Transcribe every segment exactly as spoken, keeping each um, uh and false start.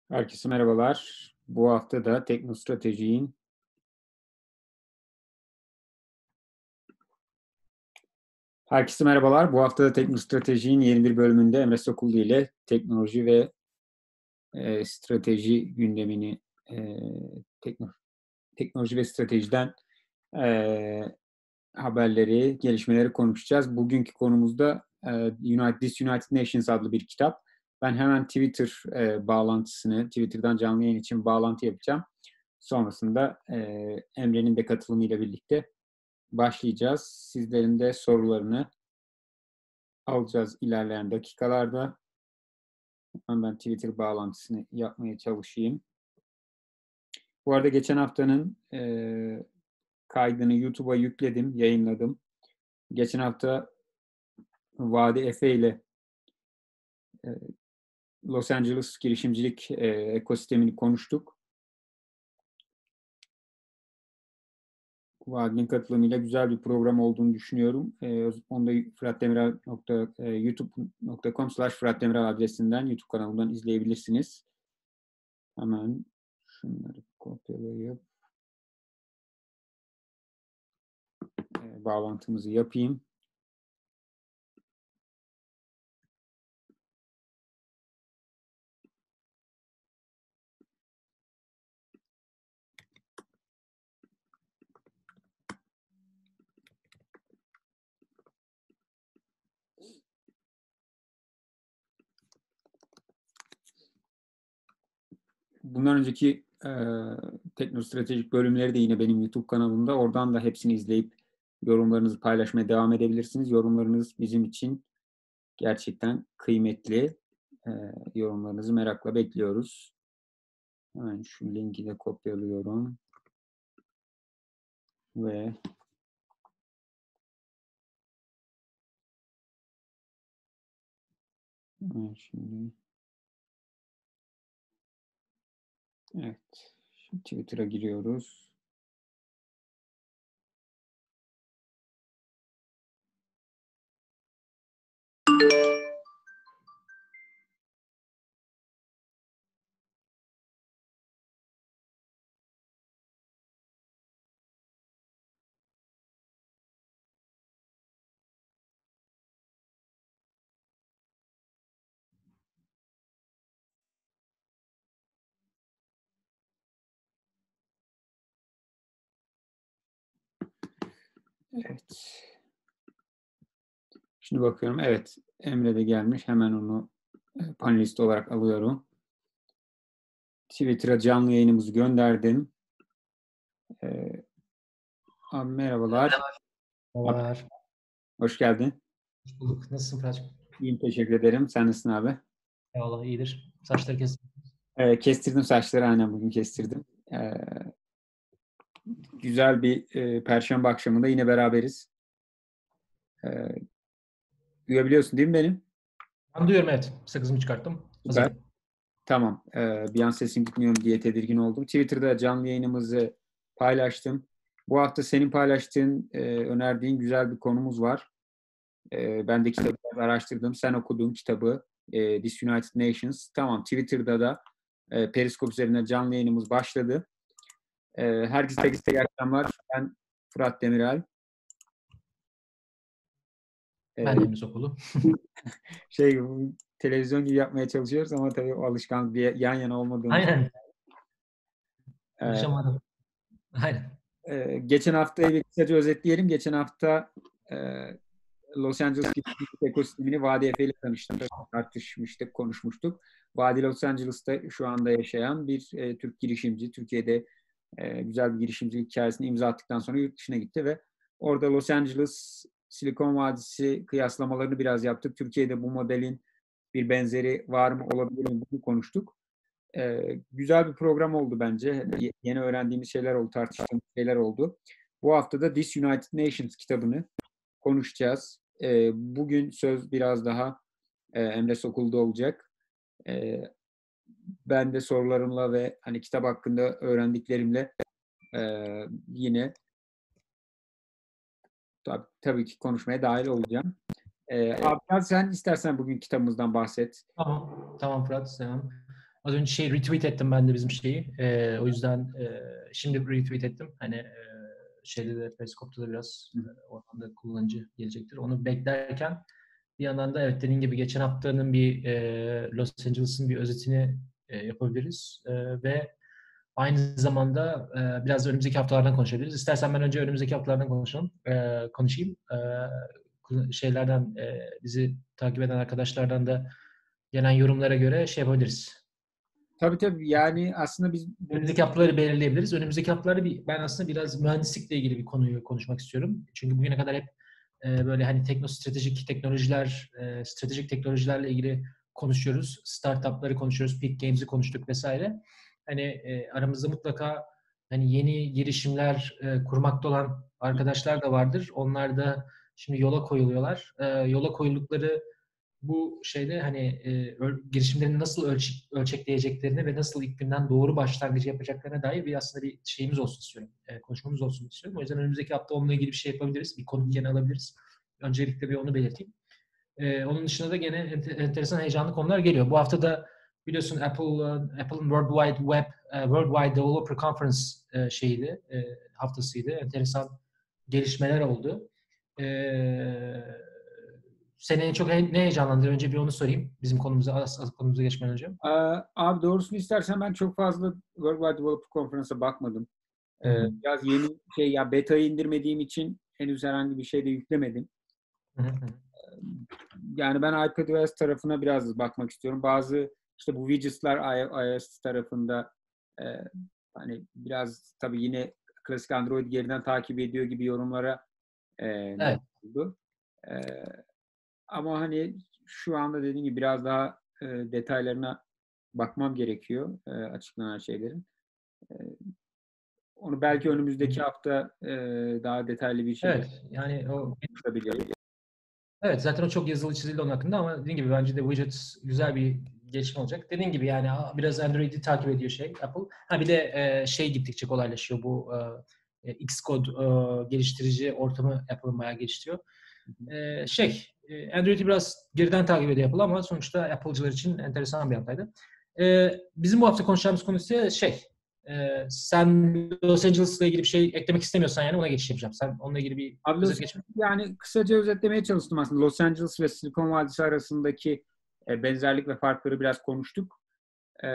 Herkese merhabalar. Bu hafta da Teknostrateji'nin Herkese merhabalar. Bu hafta da Teknostrateji'nin yeni bir bölümünde Emre Sokullu ile teknoloji ve e, strateji gündemini e, tekno, teknoloji ve stratejiden e, haberleri, gelişmeleri konuşacağız. Bugünkü konumuzda e, United, This United Nations adlı bir kitap. Ben hemen Twitter e, bağlantısını, Twitter'dan canlı yayın için bağlantı yapacağım. Sonrasında e, Emre'nin de katılımıyla birlikte başlayacağız. Sizlerin de sorularını alacağız ilerleyen dakikalarda. Hemen ben Twitter bağlantısını yapmaya çalışayım. Bu arada geçen haftanın e, kaydını YouTube'a yükledim, yayınladım. Geçen hafta Vadi Efe ile e, Los Angeles girişimcilik e, ekosistemini konuştuk. Vadi'nin katılımıyla güzel bir program olduğunu düşünüyorum. E, onu da fıratdemiral nokta youtube nokta com slash fıratdemiral adresinden, YouTube kanalından izleyebilirsiniz. Hemen şunları kopyalayıp e, bağlantımızı yapayım. Bundan önceki e, teknostratejik bölümleri de yine benim YouTube kanalımda. Oradan da hepsini izleyip yorumlarınızı paylaşmaya devam edebilirsiniz. Yorumlarınız bizim için gerçekten kıymetli. E, yorumlarınızı merakla bekliyoruz. Hemen şu linki de kopyalıyorum. Ve hemen şimdi evet, şimdi Twitter'a giriyoruz. Evet. Şimdi bakıyorum. Evet. Emre de gelmiş. Hemen onu panelist olarak alıyorum. Twitter'a canlı yayınımızı gönderdim. Ee, abi merhabalar. Merhabalar. Hoş geldin. Hoş bulduk. Nasılsın Fırat'cığım? İyiyim, teşekkür ederim. Sen nasılsın abi? Eyvallah, iyidir. Saçları kes. Ee, kestirdim saçları. Aynen bugün kestirdim. Ee, güzel bir e, Perşembe akşamında yine beraberiz. Ee, duyabiliyorsun değil mi beni? Ben duyuyorum, evet. Sakızımı çıkarttım. Süper. Hazırım. Tamam. Ee, bir an sesim gitmiyor diye tedirgin oldum. Twitter'da canlı yayınımızı paylaştım. Bu hafta senin paylaştığın, e, önerdiğin güzel bir konumuz var. E, ben de kitabı araştırdım. Sen okudun kitabı. E, This United Nations. Tamam. Twitter'da da e, Periscope üzerinden canlı yayınımız başladı. E, herkese herkese iyi akşamlar. Ben Fırat Demiral. Ben de E, Emre Sokulu. şey televizyon gibi yapmaya çalışıyoruz ama tabii o alışkanlık bir yan yana olmadığımız. Aynen. E, Alışamadım. Aynen. e, geçen haftayı bir kısaca özetleyelim. Geçen hafta e, Los Angeles ekosistemini Vadi Efe ile tanıştık, tartışmıştık, konuşmuştuk. Vadi Los Angeles'ta şu anda yaşayan bir e, Türk girişimci. Türkiye'de e, güzel bir girişimcilik hikayesini imza attıktan sonra yurt dışına gitti ve orada Los Angeles, Silikon Vadisi kıyaslamalarını biraz yaptık. Türkiye'de bu modelin bir benzeri var mı, olabilir mi bunu konuştuk. E, güzel bir program oldu bence. Yeni öğrendiğimiz şeyler oldu, tartıştığımız şeyler oldu. Bu hafta da This United Nations kitabını konuşacağız. E, bugün söz biraz daha e, Emre Sokul'da olacak. E, ben de sorularımla ve hani kitap hakkında öğrendiklerimle e, yine tab- tabii ki konuşmaya dahil olacağım. E, abi sen istersen bugün kitabımızdan bahset. Tamam. Tamam Fırat. Selam. Az önce şey retweet ettim ben de bizim şeyi. E, o yüzden e, şimdi retweet ettim. Hani e, şeyde de Periskop'ta da biraz e, oradan da kullanıcı gelecektir. Onu beklerken bir yandan da evet dediğin gibi geçen haftanın bir e, Los Angeles'ın bir özetini e, yapabiliriz. E, ve aynı zamanda e, biraz da önümüzdeki haftalardan konuşabiliriz. İstersen ben önce önümüzdeki haftalardan konuşalım, e, konuşayım. E, şeylerden e, bizi takip eden arkadaşlardan da gelen yorumlara göre şey yapabiliriz. Tabii tabii. Yani aslında biz bu Önümüzdeki haftaları belirleyebiliriz. Önümüzdeki haftaları bir, ben aslında biraz mühendislikle ilgili bir konuyu konuşmak istiyorum. Çünkü bugüne kadar hep e, böyle hani teknostratejik teknolojiler, e, stratejik teknolojilerle ilgili konuşuyoruz. Startupları konuşuyoruz, Peak Games'i konuştuk vesaire. Hani e, aramızda mutlaka hani yeni girişimler e, kurmakta olan arkadaşlar da vardır. Onlar da şimdi yola koyuluyorlar. E, yola koyuldukları bu şeyde hani e, girişimlerini nasıl ölç ölçekleyeceklerini ve nasıl ilk günden doğru başlangıcı yapacaklarına dair bir aslında bir şeyimiz olsun istiyorum. E, konuşmamız olsun istiyorum. O yüzden önümüzdeki hafta onunla ilgili bir şey yapabiliriz. Bir konuk gene alabiliriz. Öncelikle bir onu belirteyim. E, onun dışında da gene enter enteresan heyecanlı konular geliyor. Bu hafta da biliyorsun Apple Apple'ın World Wide Web World Wide Developer Conference e, şeyiydi, e, haftasıydı. Enteresan gelişmeler oldu. Eee Seni en çok ne heyecanlandırıyor? Önce bir onu sorayım. Bizim konumuza, asıl konumuza geçmeden önce. Aa, abi doğrusunu istersen ben çok fazla World Wide Developer Conference'a bakmadım. Hı Ee, hı. biraz yeni şey ya beta'yı indirmediğim için henüz herhangi bir şey de yüklemedim. Hı hı. Yani ben iPadOS tarafına biraz bakmak istiyorum. Bazı işte bu widget'lar iOS tarafında e, hani biraz tabii yine klasik Android geriden takip ediyor gibi yorumlara e, neden Evet. oldu. E, ama hani şu anda dediğim gibi biraz daha e, detaylarına bakmam gerekiyor e, açıklanan şeylerin. E, onu belki önümüzdeki hafta e, daha detaylı bir şekilde Evet. Yani o konuşabiliriz. evet zaten o çok yazılı çizildi onun hakkında ama dediğim gibi bence de widgets güzel bir gelişme olacak. Dediğim gibi yani biraz Android'i takip ediyor şey Apple. Ha bir de e, şey gittikçe kolaylaşıyor bu e, Xcode e, geliştirici ortamı Apple'ın bayağı geliştiriyor. E, şey e, Android'i biraz geriden takip ediyor Apple ama sonuçta Apple'cılar için enteresan bir haftaydı. E, bizim bu hafta konuşacağımız konu ise şey e, sen Los Angeles'la ilgili bir şey eklemek istemiyorsan yani ona geçiş yapacağım. Sen onunla ilgili bir Abi Los, özet geçmek. yani kısaca özetlemeye çalıştım aslında. Los Angeles ve Silikon Vadisi arasındaki e, benzerlik ve farkları biraz konuştuk. E,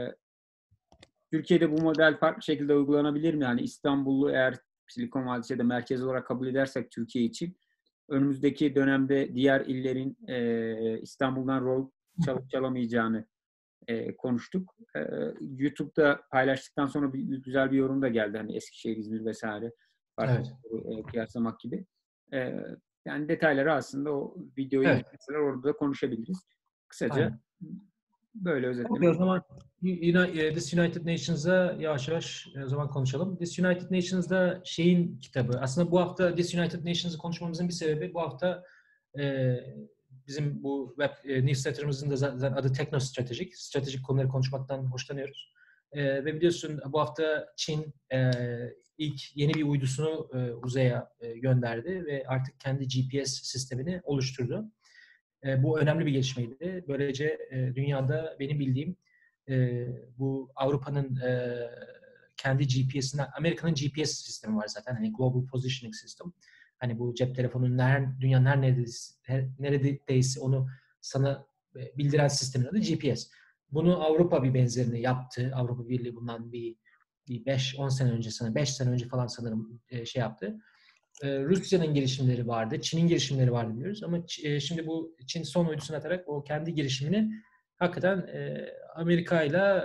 Türkiye'de bu model farklı şekilde uygulanabilir mi? Yani İstanbul'u eğer Silikon Vadisi ya da merkez olarak kabul edersek Türkiye için önümüzdeki dönemde diğer illerin e, İstanbul'dan rol çalıp çalamayacağını e, konuştuk. E, YouTube'da paylaştıktan sonra bir, güzel bir yorum da geldi. Hani Eskişehir, İzmir vesaire farklı Evet. e, kıyaslamak gibi. E, yani detayları aslında o videoyu Evet. izleseler orada da konuşabiliriz. Kısaca Aynen. böyle Okey, o özetlemek. zaman Uni- e, This United Nations'a yavaş yavaş e, o zaman konuşalım. This United Nations'da şeyin kitabı. Aslında bu hafta This United Nations'ı konuşmamızın bir sebebi bu hafta e, bizim bu web e, newsletter'ımızın da zaten adı Teknostratejik. Stratejik konuları konuşmaktan hoşlanıyoruz. E, ve biliyorsun bu hafta Çin e, ilk yeni bir uydusunu e, uzaya e, gönderdi ve artık kendi G P S sistemini oluşturdu. E, bu önemli bir gelişmeydi. Böylece e, dünyada benim bildiğim e, bu Avrupa'nın e, kendi G P S'ine, Amerika'nın G P S sistemi var zaten. Hani Global Positioning System. Hani bu cep telefonunun her, dünyanın her neredeyse, her, neredeyse onu sana e, bildiren sistemin adı G P S. Bunu Avrupa bir benzerini yaptı. Avrupa Birliği bundan bir bir beş on sene önce sana beş sene önce falan sanırım e, şey yaptı. Rusya'nın girişimleri vardı, Çin'in girişimleri vardı diyoruz ama şimdi bu Çin son uydusunu atarak o kendi girişimini hakikaten e, Amerika ile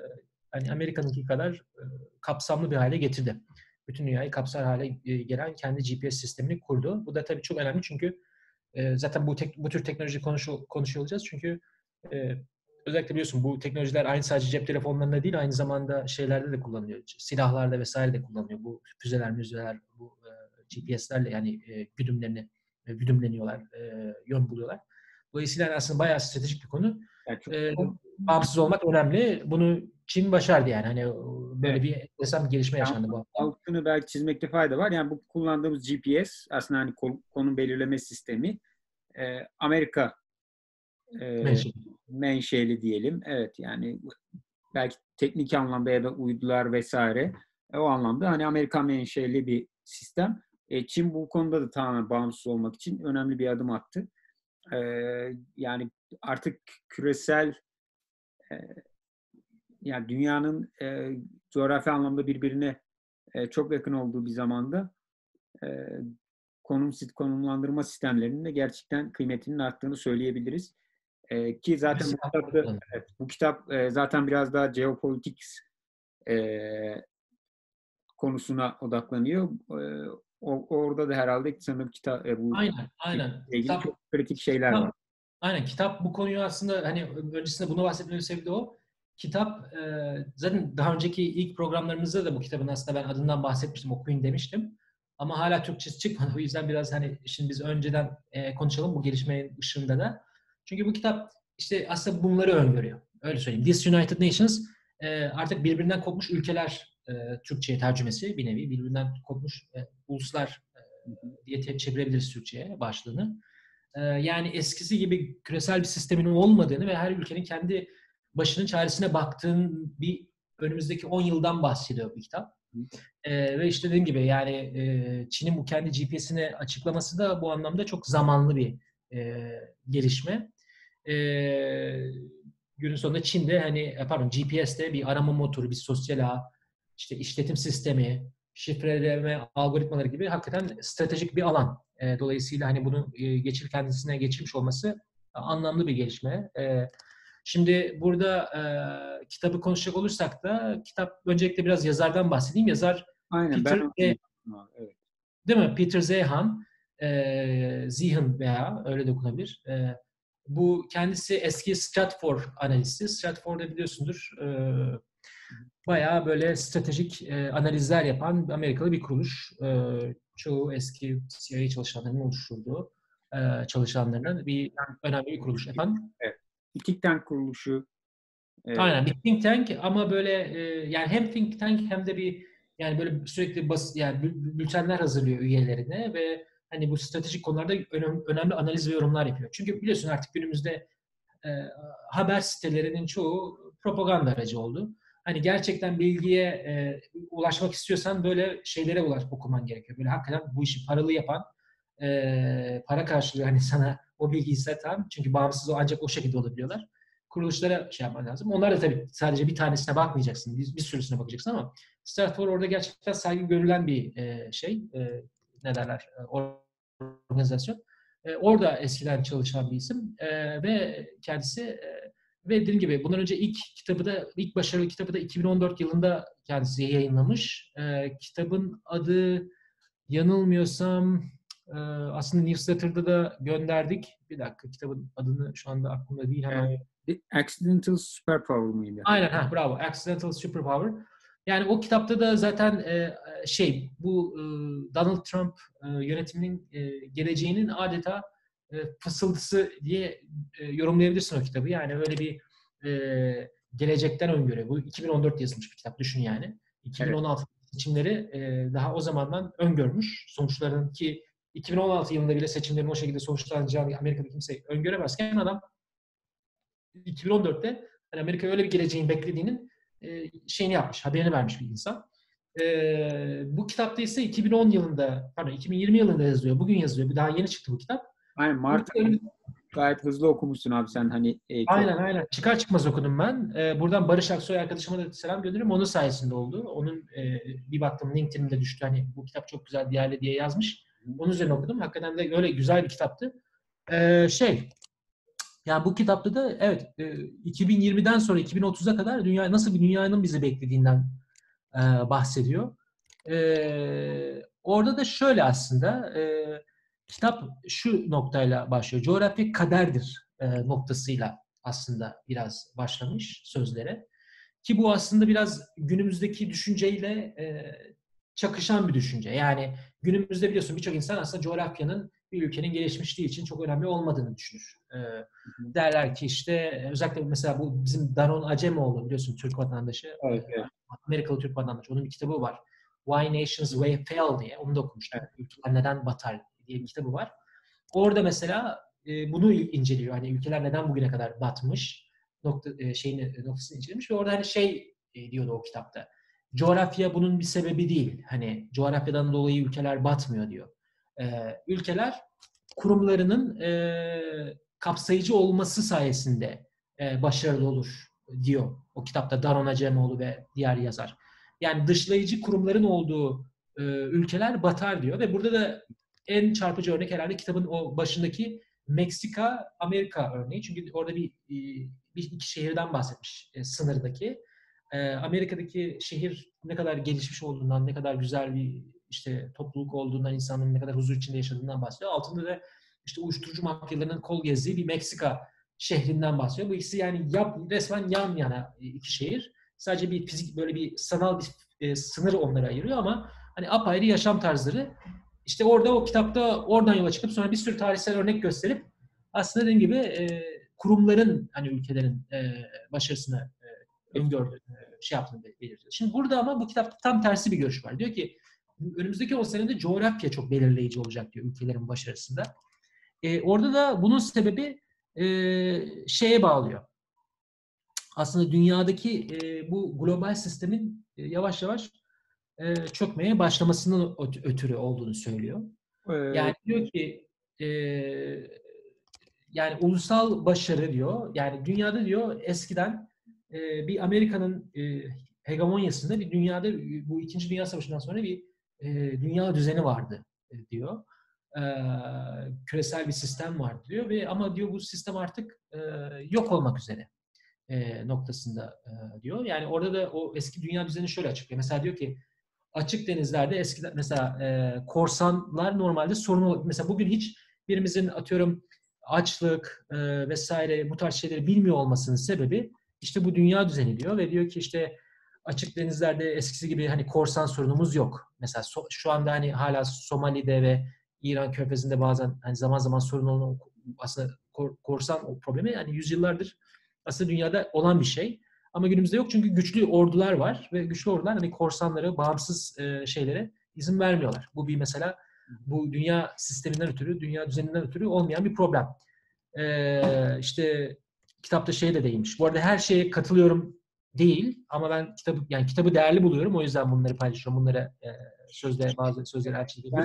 hani Amerika'nınki kadar e, kapsamlı bir hale getirdi. Bütün dünyayı kapsar hale e, gelen kendi G P S sistemini kurdu. Bu da tabii çok önemli çünkü e, zaten bu tek, bu tür teknoloji konuşu, konuşuyor olacağız çünkü e, özellikle biliyorsun bu teknolojiler aynı sadece cep telefonlarında değil aynı zamanda şeylerde de kullanılıyor. Silahlarda vesaire de kullanılıyor. Bu füzeler, müzeler, bu e, G P S'lerle yani e, güdümlerini e, güdümleniyorlar, e, yön buluyorlar. Dolayısıyla aslında bayağı stratejik bir konu. Yani çok, E, çok bağımsız olmak önemli. Bunu Çin başardı yani. Hani böyle evet. bir enteresan bir gelişme Yani yaşandı bu hafta. altını belki çizmekte fayda var. Yani bu kullandığımız G P S aslında hani konum belirleme sistemi e, Amerika e, Menşe. menşeli diyelim. Evet, yani belki teknik anlamda ya da uydular vesaire e, o anlamda hani Amerikan menşeli bir sistem. E, Çin bu konuda da tamamen bağımsız olmak için önemli bir adım attı. E, yani artık küresel e, yani dünyanın e, coğrafi anlamda birbirine e, çok yakın olduğu bir zamanda e, konum konumlandırma sistemlerinin de gerçekten kıymetinin arttığını söyleyebiliriz. E, ki zaten bu kitapta evet, bu kitap e, zaten biraz daha jeopolitik e, konusuna odaklanıyor. E, o, orada da herhalde sanırım kitap e, bu Aynen, aynen. ile ilgili Kitap, çok kritik şeyler var. kitap, aynen kitap bu konuyu aslında hani öncesinde bunu bahsetmemin sebebi de o. Kitap e, zaten daha önceki ilk programlarımızda da bu kitabın aslında ben adından bahsetmiştim, okuyun demiştim. Ama hala Türkçesi çıkmadı. O yüzden biraz hani şimdi biz önceden e, konuşalım bu gelişmenin ışığında da. Çünkü bu kitap işte aslında bunları öngörüyor. Öyle söyleyeyim. This United Nations e, artık birbirinden kopmuş ülkeler e, Türkçe'ye tercümesi bir nevi. Birbirinden kopmuş e, uluslar diye te- çevirebiliriz Türkçe'ye başlığını. Ee, yani eskisi gibi küresel bir sistemin olmadığını ve her ülkenin kendi başının çaresine baktığın bir önümüzdeki on yıldan bahsediyor bu kitap. Ee, ve işte dediğim gibi yani e, Çin'in bu kendi G P S'ini açıklaması da bu anlamda çok zamanlı bir e, gelişme. E, günün sonunda Çin'de hani pardon G P S'te bir arama motoru, bir sosyal ağ, işte işletim sistemi, şifreleme algoritmaları gibi hakikaten stratejik bir alan. E, dolayısıyla hani bunu e, geçir kendisine geçirmiş olması anlamlı bir gelişme. E, şimdi burada e, kitabı konuşacak olursak da kitap öncelikle biraz yazardan bahsedeyim. Yazar Aynen ben Peter onu e, diyecektim abi, evet. değil mi? Peter Zeihan, e, Zihan veya öyle de okunabilir. E, bu kendisi eski Stratfor analisti. Stratfor'da biliyorsundur. E, bayağı böyle stratejik e, analizler yapan Amerikalı bir kuruluş. E, çoğu eski C I A çalışanlarının oluşturduğu e, çalışanlarının bir önemli bir kuruluş. Efendim? Evet. Bir think tank kuruluşu. E, Aynen bir think tank ama böyle e, yani hem think tank hem de bir yani böyle sürekli bas yani bül- bültenler hazırlıyor üyelerine ve hani bu stratejik konularda önem- önemli analiz ve yorumlar yapıyor. Çünkü biliyorsun artık günümüzde e, haber sitelerinin çoğu propaganda aracı oldu. Hani gerçekten bilgiye e, ulaşmak istiyorsan böyle şeylere ulaş, okuman gerekiyor. Böyle hakikaten bu işi paralı yapan, e, para karşılığı hani sana o bilgiyi satan, çünkü bağımsız o ancak o şekilde olabiliyorlar. Kuruluşlara şey yapman lazım. Onlar da tabii sadece bir tanesine bakmayacaksın, bir, bir sürüsüne bakacaksın ama Stratfor orada gerçekten saygı görülen bir e, şey, e, ne derler, e, organizasyon. E, orada eskiden çalışan bir isim e, ve kendisi e, ve dediğim gibi bundan önce ilk kitabı da ilk başarılı kitabı da iki bin on dört yılında kendisi yayınlamış. E, kitabın adı yanılmıyorsam e, aslında newsletter'da da gönderdik. Bir dakika kitabın adını şu anda aklımda değil e, hemen. The Accidental Superpower mıydı? Aynen ha bravo. Accidental Superpower. Yani o kitapta da zaten e, şey bu e, Donald Trump e, yönetiminin e, geleceğinin adeta e, fısıltısı diye e, yorumlayabilirsin o kitabı. Yani öyle bir e, gelecekten öngörü. Bu iki bin on dört yazılmış bir kitap düşün yani. Evet. iki bin on altı seçimleri e, daha o zamandan öngörmüş. Sonuçların ki iki bin on altı yılında bile seçimlerin o şekilde sonuçlanacağını Amerika'da kimse öngöremezken adam iki bin on dörtte hani Amerika öyle bir geleceğin beklediğinin e, şeyini yapmış, haberini vermiş bir insan. E, bu kitapta ise iki bin on yılında, pardon iki bin yirmi yılında yazıyor. Bugün yazıyor. Bir daha yeni çıktı bu kitap. Aynen Burada Mart ayında gayet hızlı okumuşsun abi sen hani e, çok aynen aynen. Çıkar çıkmaz okudum ben. E, buradan Barış Aksoy arkadaşıma da selam gönderirim. Onun sayesinde oldu. Onun e, bir baktım LinkedIn'de düştü. Hani bu kitap çok güzel değerli diye yazmış. Onun üzerine okudum. Hakikaten de öyle güzel bir kitaptı. E, şey Yani bu kitapta da evet e, iki bin yirmiden sonra iki bin otuza kadar dünya nasıl bir dünyanın bizi beklediğinden e, bahsediyor. E, orada da şöyle aslında e, kitap şu noktayla başlıyor. Coğrafya kaderdir e, noktasıyla aslında biraz başlamış sözlere. Ki bu aslında biraz günümüzdeki düşünceyle e, çakışan bir düşünce. Yani günümüzde biliyorsun birçok insan aslında coğrafyanın bir ülkenin gelişmişliği için çok önemli olmadığını düşünür. E, derler ki işte özellikle mesela bu bizim Daron Acemoğlu biliyorsun Türk vatandaşı, e, evet, evet, Amerikalı Türk vatandaşı. Onun bir kitabı var. Why Nations Way Fail diye. Onu da okumuştum. evet. Ülkeler neden batar diye bir kitabı var. Orada mesela e, bunu inceliyor. Hani ülkeler neden bugüne kadar batmış? nokta e, şeyini e, noktasını incelemiş ve orada hani şey e, diyordu o kitapta. Coğrafya bunun bir sebebi değil. Hani coğrafyadan dolayı ülkeler batmıyor diyor. E, ülkeler kurumlarının e, kapsayıcı olması sayesinde e, başarılı olur diyor o kitapta Daron Acemoğlu ve diğer yazar. Yani dışlayıcı kurumların olduğu e, ülkeler batar diyor ve burada da en çarpıcı örnek herhalde kitabın o başındaki Meksika, Amerika örneği. Çünkü orada bir, bir iki şehirden bahsetmiş e, sınırdaki. E, Amerika'daki şehir ne kadar gelişmiş olduğundan, ne kadar güzel bir işte topluluk olduğundan, insanların ne kadar huzur içinde yaşadığından bahsediyor. Altında da işte uyuşturucu mafyalarının kol gezdiği bir Meksika şehrinden bahsediyor. Bu ikisi yani yap, resmen yan yana iki şehir. Sadece bir fizik böyle bir sanal bir e, sınır onları ayırıyor ama hani apayrı yaşam tarzları. İşte orada o kitapta oradan yola çıkıp sonra bir sürü tarihsel örnek gösterip aslında dediğim gibi e, kurumların hani ülkelerin e, başarısını e, öngördüğünü, şey yaptığını belirtiyor. Şimdi burada ama bu kitapta tam tersi bir görüş var. Diyor ki önümüzdeki on senede coğrafya çok belirleyici olacak diyor ülkelerin başarısında. E, orada da bunun sebebi e, şeye bağlıyor. Aslında dünyadaki e, bu global sistemin e, yavaş yavaş e, çökmeye başlamasının ötürü olduğunu söylüyor. Ee, Yani diyor ki e, yani ulusal başarı diyor. Yani dünyada diyor eskiden e, bir Amerika'nın e, hegemonyasında bir dünyada bu İkinci Dünya Savaşı'ndan sonra bir e, dünya düzeni vardı e, diyor. E, küresel bir sistem vardı diyor ve ama diyor bu sistem artık e, yok olmak üzere e, noktasında e, diyor. Yani orada da o eski dünya düzeni şöyle açıklıyor. Mesela diyor ki açık denizlerde eskiden mesela e, korsanlar normalde sorun olur. Mesela bugün hiç birimizin atıyorum açlık e, vesaire bu tarz şeyleri bilmiyor olmasının sebebi işte bu dünya düzeni diyor ve diyor ki işte açık denizlerde eskisi gibi hani korsan sorunumuz yok. Mesela so, şu anda hani hala Somali'de ve İran Körfezi'nde bazen hani zaman zaman sorun olan aslında kor, korsan o problemi yani yüzyıllardır aslında dünyada olan bir şey. Ama günümüzde yok çünkü güçlü ordular var ve güçlü ordular hani korsanlara, bağımsız e, şeylere izin vermiyorlar. Bu bir mesela bu dünya sisteminden ötürü, dünya düzeninden ötürü olmayan bir problem. E, işte kitapta şey de değinmiş. Bu arada her şeye katılıyorum değil ama ben kitabı yani kitabı değerli buluyorum. O yüzden bunları paylaşıyorum. Bunları e, sözde bazı sözleri ben elçileyebilirim.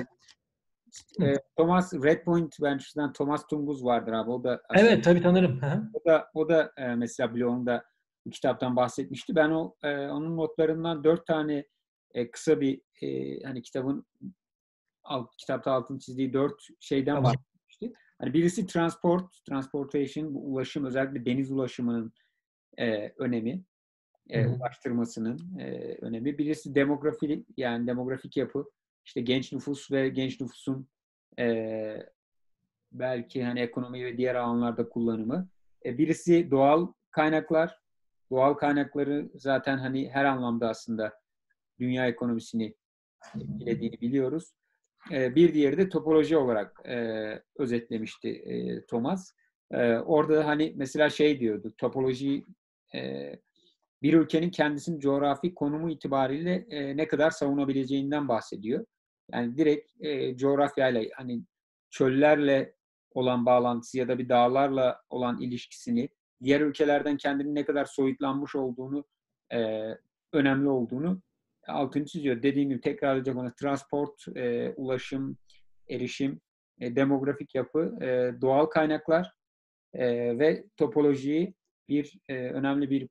e, Thomas Red Point Ventures'dan Thomas Tunguz vardır abi. O da aslında Evet, tabii tanırım. Hı-hı. o da o da e, mesela blogunda bu kitaptan bahsetmişti. Ben o e, onun notlarından dört tane e, kısa bir e, hani kitabın alt, kitapta altını çizdiği dört şeyden Tamam. bahsetmişti. Hani birisi transport, transportation, bu ulaşım, özellikle deniz ulaşımının e, önemi, e, Hı-hı. ulaştırmasının e, önemi. Birisi demografi, yani demografik yapı, işte genç nüfus ve genç nüfusun e, belki hani ekonomi ve diğer alanlarda kullanımı. E, birisi doğal kaynaklar. Doğal kaynakları zaten hani her anlamda aslında dünya ekonomisini etkilediğini biliyoruz. E, bir diğeri de topoloji olarak e, özetlemişti e, Thomas. E, orada hani mesela şey diyordu, topoloji e, bir ülkenin kendisinin coğrafi konumu itibariyle e, ne kadar savunabileceğinden bahsediyor. Yani direkt e, coğrafyayla hani çöllerle olan bağlantısı ya da bir dağlarla olan ilişkisini, diğer ülkelerden kendini ne kadar soyutlanmış olduğunu, e, önemli olduğunu altını çiziyor. Dediğim gibi tekrarlayacak ona transport, e, ulaşım, erişim, e, demografik yapı, e, doğal kaynaklar e, ve topolojiyi bir e, önemli bir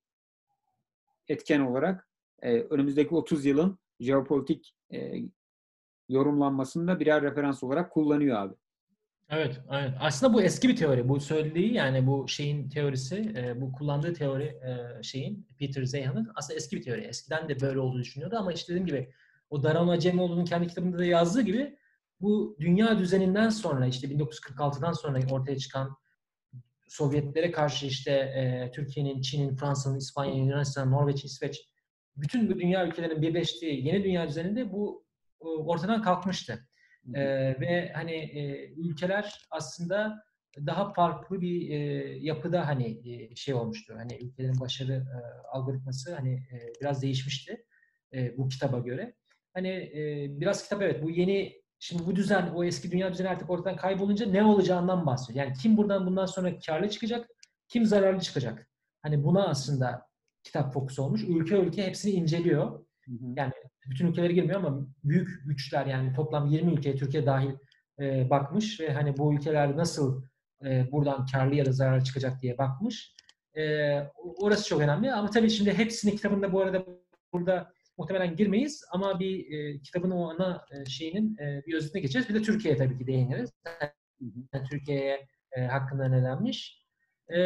etken olarak e, önümüzdeki otuz yılın jeopolitik e, yorumlanmasında birer referans olarak kullanıyor abi. Evet, evet. Aslında bu eski bir teori. Bu söylediği yani bu şeyin teorisi, e, bu kullandığı teori e, şeyin Peter Zeihan'ın aslında eski bir teori. Eskiden de böyle olduğunu düşünüyordu ama işte dediğim gibi o Daron Acemoğlu'nun kendi kitabında da yazdığı gibi bu dünya düzeninden sonra işte bin dokuz yüz kırk altıdan sonra ortaya çıkan Sovyetlere karşı işte e, Türkiye'nin, Çin'in, Fransa'nın, İspanya'nın, Yunanistan, Norveç, İsveç bütün bu dünya ülkelerinin birleştiği yeni dünya düzeninde bu e, ortadan kalkmıştı. E, ve hani e, ülkeler aslında daha farklı bir e, yapıda hani e, şey olmuştu. Hani ülkelerin başarı e, algoritması hani e, biraz değişmişti e, bu kitaba göre. Hani e, biraz kitap evet bu yeni şimdi bu düzen o eski dünya düzeni artık ortadan kaybolunca ne olacağından bahsediyor. Yani kim buradan bundan sonra karlı çıkacak, kim zararlı çıkacak. Hani buna aslında kitap fokus olmuş. Ülke ülke hepsini inceliyor. Hı hı. Yani bütün ülkelere girmiyor ama büyük güçler, yani toplam yirmi ülkeye Türkiye dahil e, bakmış ve hani bu ülkeler nasıl e, buradan karlı ya da zarar çıkacak diye bakmış. E, orası çok önemli ama tabii şimdi hepsini kitabında bu arada burada muhtemelen girmeyiz ama bir e, kitabın o ana e, şeyinin e, bir özetine geçeceğiz. Bir de Türkiye'ye tabii ki değiniriz. Hı hı. Yani Türkiye'ye e, hakkında ne denmiş. E,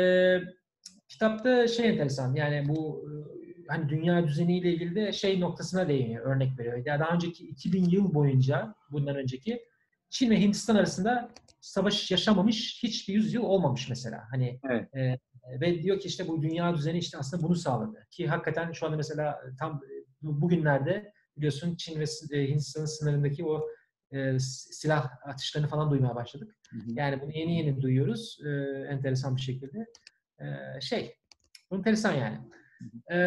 kitapta şey enteresan, yani bu e, hani dünya düzeniyle ilgili de şey noktasına değiniyor, örnek veriyor. Yani daha önceki iki bin yıl boyunca, bundan önceki Çin ve Hindistan arasında savaş yaşamamış hiçbir yüzyıl olmamış mesela. Hani Evet. e, ve diyor ki işte bu dünya düzeni işte aslında bunu sağladı. Ki hakikaten şu anda mesela tam bugünlerde biliyorsun Çin ve Hindistan'ın sınırındaki o e, silah atışlarını falan duymaya başladık. Hı hı. Yani bunu yeni yeni duyuyoruz e, enteresan bir şekilde. E, şey, enteresan yani. Hı hı. Ee,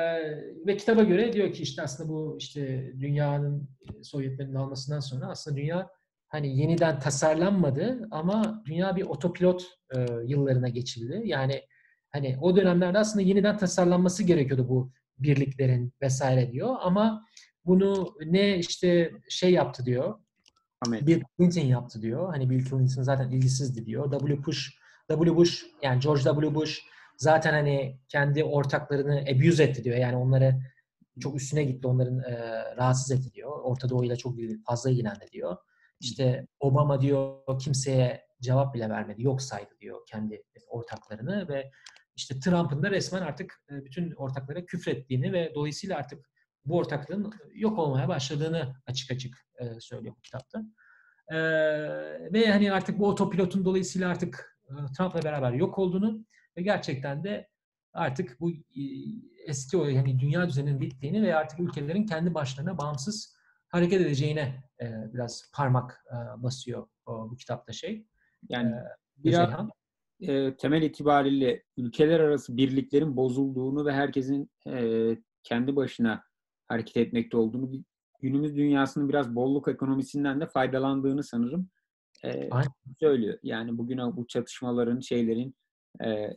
ve kitaba göre diyor ki işte aslında bu işte dünyanın Sovyetlerin almasından sonra aslında dünya hani yeniden tasarlanmadı ama dünya bir otopilot e, yıllarına geçildi. Yani hani o dönemlerde aslında yeniden tasarlanması gerekiyordu bu birliklerin vesaire diyor ama bunu ne işte şey yaptı diyor. Amerika. Bill Clinton yaptı diyor. Hani Bill Clinton zaten ilgisizdi diyor. W. Bush, W. Bush yani George W. Bush zaten hani kendi ortaklarını abuse etti diyor. Yani onları çok üstüne gitti, onların e, rahatsız etti diyor. Orta Doğu ile çok fazla ilgilendi diyor. İşte Obama diyor kimseye cevap bile vermedi, yok saydı diyor kendi ortaklarını ve işte Trump'ın da resmen artık bütün ortaklara küfrettiğini ve dolayısıyla artık bu ortaklığın yok olmaya başladığını açık açık e, söylüyor bu kitapta. E, ve hani artık bu otopilotun dolayısıyla artık e, Trump'la beraber yok olduğunu ve gerçekten de artık bu e, eski o yani dünya düzeninin bittiğini ve artık ülkelerin kendi başlarına bağımsız hareket edeceğine e, biraz parmak e, basıyor o, bu kitapta şey. E, Yani biraz Özeyhan. e, temel itibariyle ülkeler arası birliklerin bozulduğunu ve herkesin e, kendi başına hareket etmekte olduğunu, günümüz dünyasının biraz bolluk ekonomisinden de faydalandığını sanırım e, Aynen. söylüyor. Yani bugün bu çatışmaların, şeylerin e,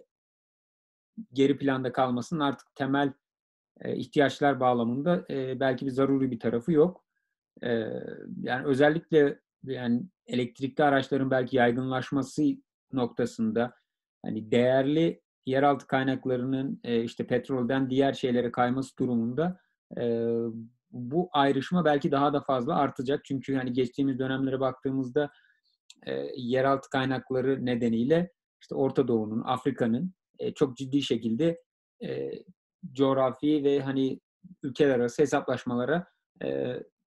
geri planda kalmasının artık temel e, ihtiyaçlar bağlamında e, belki bir zaruri bir tarafı yok. E, yani özellikle yani elektrikli araçların belki yaygınlaşması noktasında hani değerli yeraltı kaynaklarının e, işte petrolden diğer şeylere kayması durumunda e, bu ayrışma belki daha da fazla artacak. Çünkü hani geçtiğimiz dönemlere baktığımızda e, yeraltı kaynakları nedeniyle işte Orta Doğu'nun, Afrika'nın e, çok ciddi şekilde e, coğrafi ve hani ülkeler arası hesaplaşmalara e,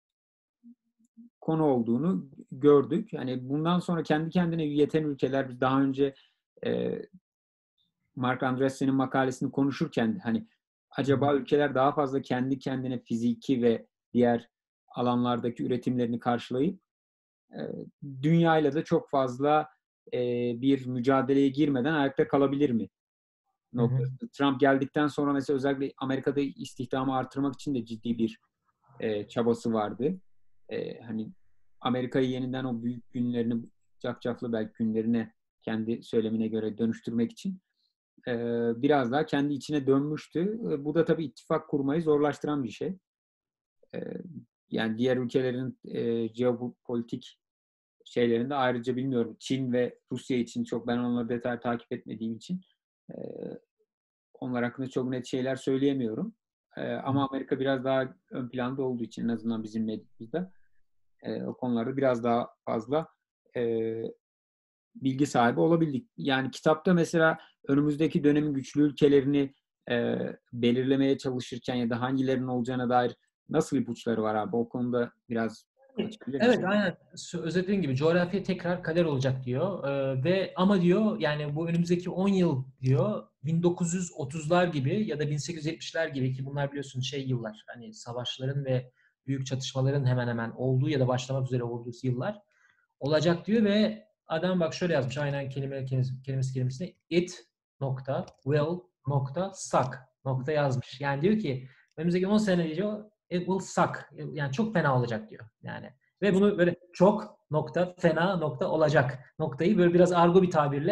konu olduğunu gördük. Yani bundan sonra kendi kendine yeten ülkeler, biz daha önce e, Mark Andreessen'in makalesini konuşurken hani acaba ülkeler daha fazla kendi kendine fiziki ve diğer alanlardaki üretimlerini karşılayıp e, dünyayla da çok fazla e, bir mücadeleye girmeden ayakta kalabilir mi Hı hı. noktası. Trump geldikten sonra mesela özellikle Amerika'da istihdamı artırmak için de ciddi bir e, çabası vardı. E, hani Amerika'yı yeniden o büyük günlerini, cafcaflı belki günlerine kendi söylemine göre dönüştürmek için e, biraz daha kendi içine dönmüştü. E, bu da tabii ittifak kurmayı zorlaştıran bir şey. E, yani diğer ülkelerin e, jeopolitik şeylerinde ayrıca bilmiyorum. Çin ve Rusya için çok ben onları detay takip etmediğim için e, onlar hakkında çok net şeyler söyleyemiyorum. E, ama Amerika biraz daha ön planda olduğu için en azından bizim medyamızda e, o konularda biraz daha fazla e, bilgi sahibi olabildik. Yani kitapta mesela önümüzdeki dönemin güçlü ülkelerini e, belirlemeye çalışırken ya da hangilerinin olacağına dair nasıl ipuçları var abi? O konuda biraz açabilir misin? Evet, aynen. Sö- Özetlediğin gibi coğrafya tekrar kader olacak diyor. Ee, ve ama diyor yani bu önümüzdeki on yıl diyor bin dokuz yüz otuzlar gibi ya da bin sekiz yüz yetmişler gibi, ki bunlar biliyorsun şey yıllar, hani savaşların ve büyük çatışmaların hemen hemen olduğu ya da başlamak üzere olduğu yıllar olacak diyor ve adam bak şöyle yazmış, aynen kelime kelimesi kelimesi kelimesine it nokta will nokta suck nokta yazmış. Yani diyor ki önümüzdeki on sene diyor it will suck. Yani çok fena olacak diyor. Yani ve bunu böyle çok nokta fena nokta olacak noktayı böyle biraz argo bir tabirle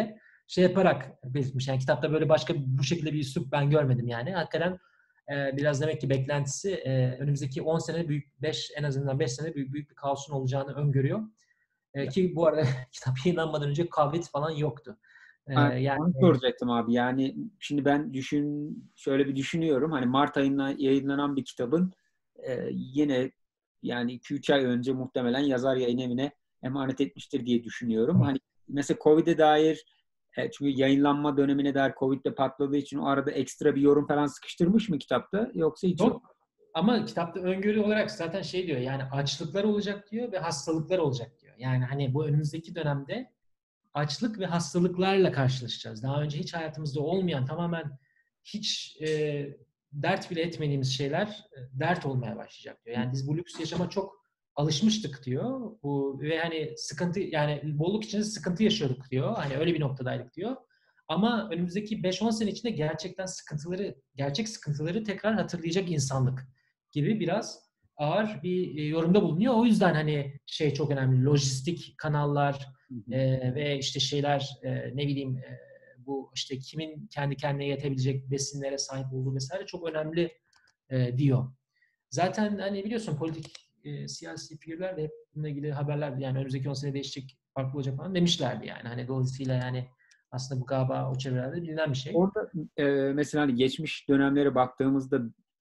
şey yaparak belirtmiş. Yani kitapta böyle başka bu şekilde bir üslup ben görmedim yani. Hakikaten e, biraz demek ki beklentisi e, önümüzdeki on sene büyük, beş en azından beş sene büyük, büyük bir kaosun olacağını öngörüyor. E, Ya, ki bu arada kitap yayınlanmadan önce Covid falan yoktu. E, ben yani onu soracaktım abi. Yani şimdi ben düşün şöyle bir düşünüyorum. Hani Mart ayında yayınlanan bir kitabın e, yine yani iki üç ay önce muhtemelen yazar yayın evine emanet etmiştir diye düşünüyorum. Hani mesela Covid'e dair e, çünkü yayınlanma dönemine dair Covid'de patladığı için o arada ekstra bir yorum falan sıkıştırmış mı kitapta yoksa hiç yok? yok. Ama kitapta öngörü olarak zaten şey diyor, yani açlıklar olacak diyor ve hastalıklar olacak diyor. Yani hani bu önümüzdeki dönemde açlık ve hastalıklarla karşılaşacağız. Daha önce hiç hayatımızda olmayan, tamamen hiç e, dert bile etmediğimiz şeyler e, dert olmaya başlayacak diyor. Yani biz bu lüks yaşama çok alışmıştık diyor. Bu ve hani sıkıntı, yani bolluk içinde sıkıntı yaşıyorduk diyor. Hani öyle bir noktadaydık diyor. Ama önümüzdeki beş on sene içinde gerçekten sıkıntıları, gerçek sıkıntıları tekrar hatırlayacak insanlık gibi biraz ağır bir e, yorumda bulunuyor. O yüzden hani şey çok önemli. Lojistik kanallar, Hı hı. ee, ve işte şeyler e, ne bileyim e, bu işte kimin kendi kendine yetebilecek besinlere sahip olduğu vesaire çok önemli e, diyor. Zaten hani biliyorsun politik e, siyasi figürler de hep bununla ilgili haberler, yani önümüzdeki on sene değişecek, farklı olacak falan demişlerdi yani. Hani dolayısıyla yani aslında bu galiba o çevrelerde bilinen bir şey. Orada e, mesela hani geçmiş dönemlere baktığımızda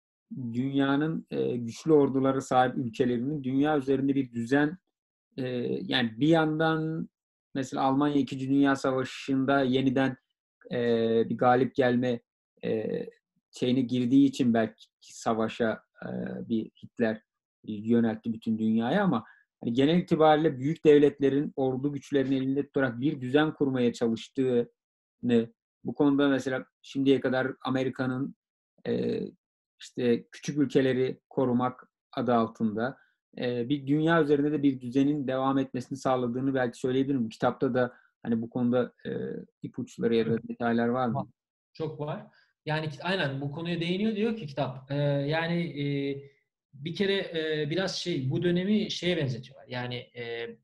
dünyanın e, güçlü ordulara sahip ülkelerinin dünya üzerinde bir düzen e, yani bir yandan mesela Almanya İkinci Dünya Savaşı'nda yeniden e, bir galip gelme e, şeyine girdiği için belki savaşa e, bir Hitler yöneltti bütün dünyaya ama hani genel itibariyle büyük devletlerin ordu güçlerini elinde tutarak bir düzen kurmaya çalıştığını bu konuda mesela şimdiye kadar Amerika'nın e, işte küçük ülkeleri korumak adı altında e, bir dünya üzerinde de bir düzenin devam etmesini sağladığını belki söyleyebilirim. Kitapta da hani bu konuda e, ipuçları ya da detaylar var Var. mı? Çok var. Yani aynen bu konuya değiniyor diyor ki kitap. Ee, yani e, bir kere e, biraz şey, bu dönemi şeye benzetiyorlar. Yani e, e,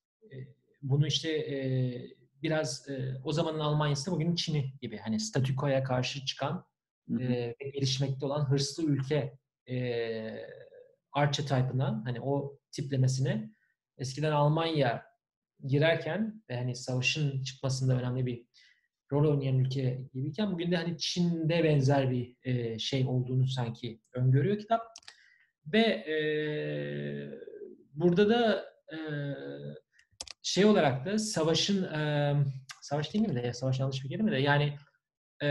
bunu işte e, biraz e, o zamanın Almanya'sı bugünün Çin'i gibi. Hani statükoya karşı çıkan Hı e, hı, ve gelişmekte olan hırslı ülke e, archetype'ına, hani o tiplemesine eskiden Almanya girerken ve hani savaşın çıkmasında önemli bir rol oynayan ülke gibiyken bugün de hani Çin'de benzer bir e, şey olduğunu sanki öngörüyor kitap. Ve e, burada da e, şey olarak da savaşın e, savaş değil mi de, savaş yanlış bir kelime de, yani e,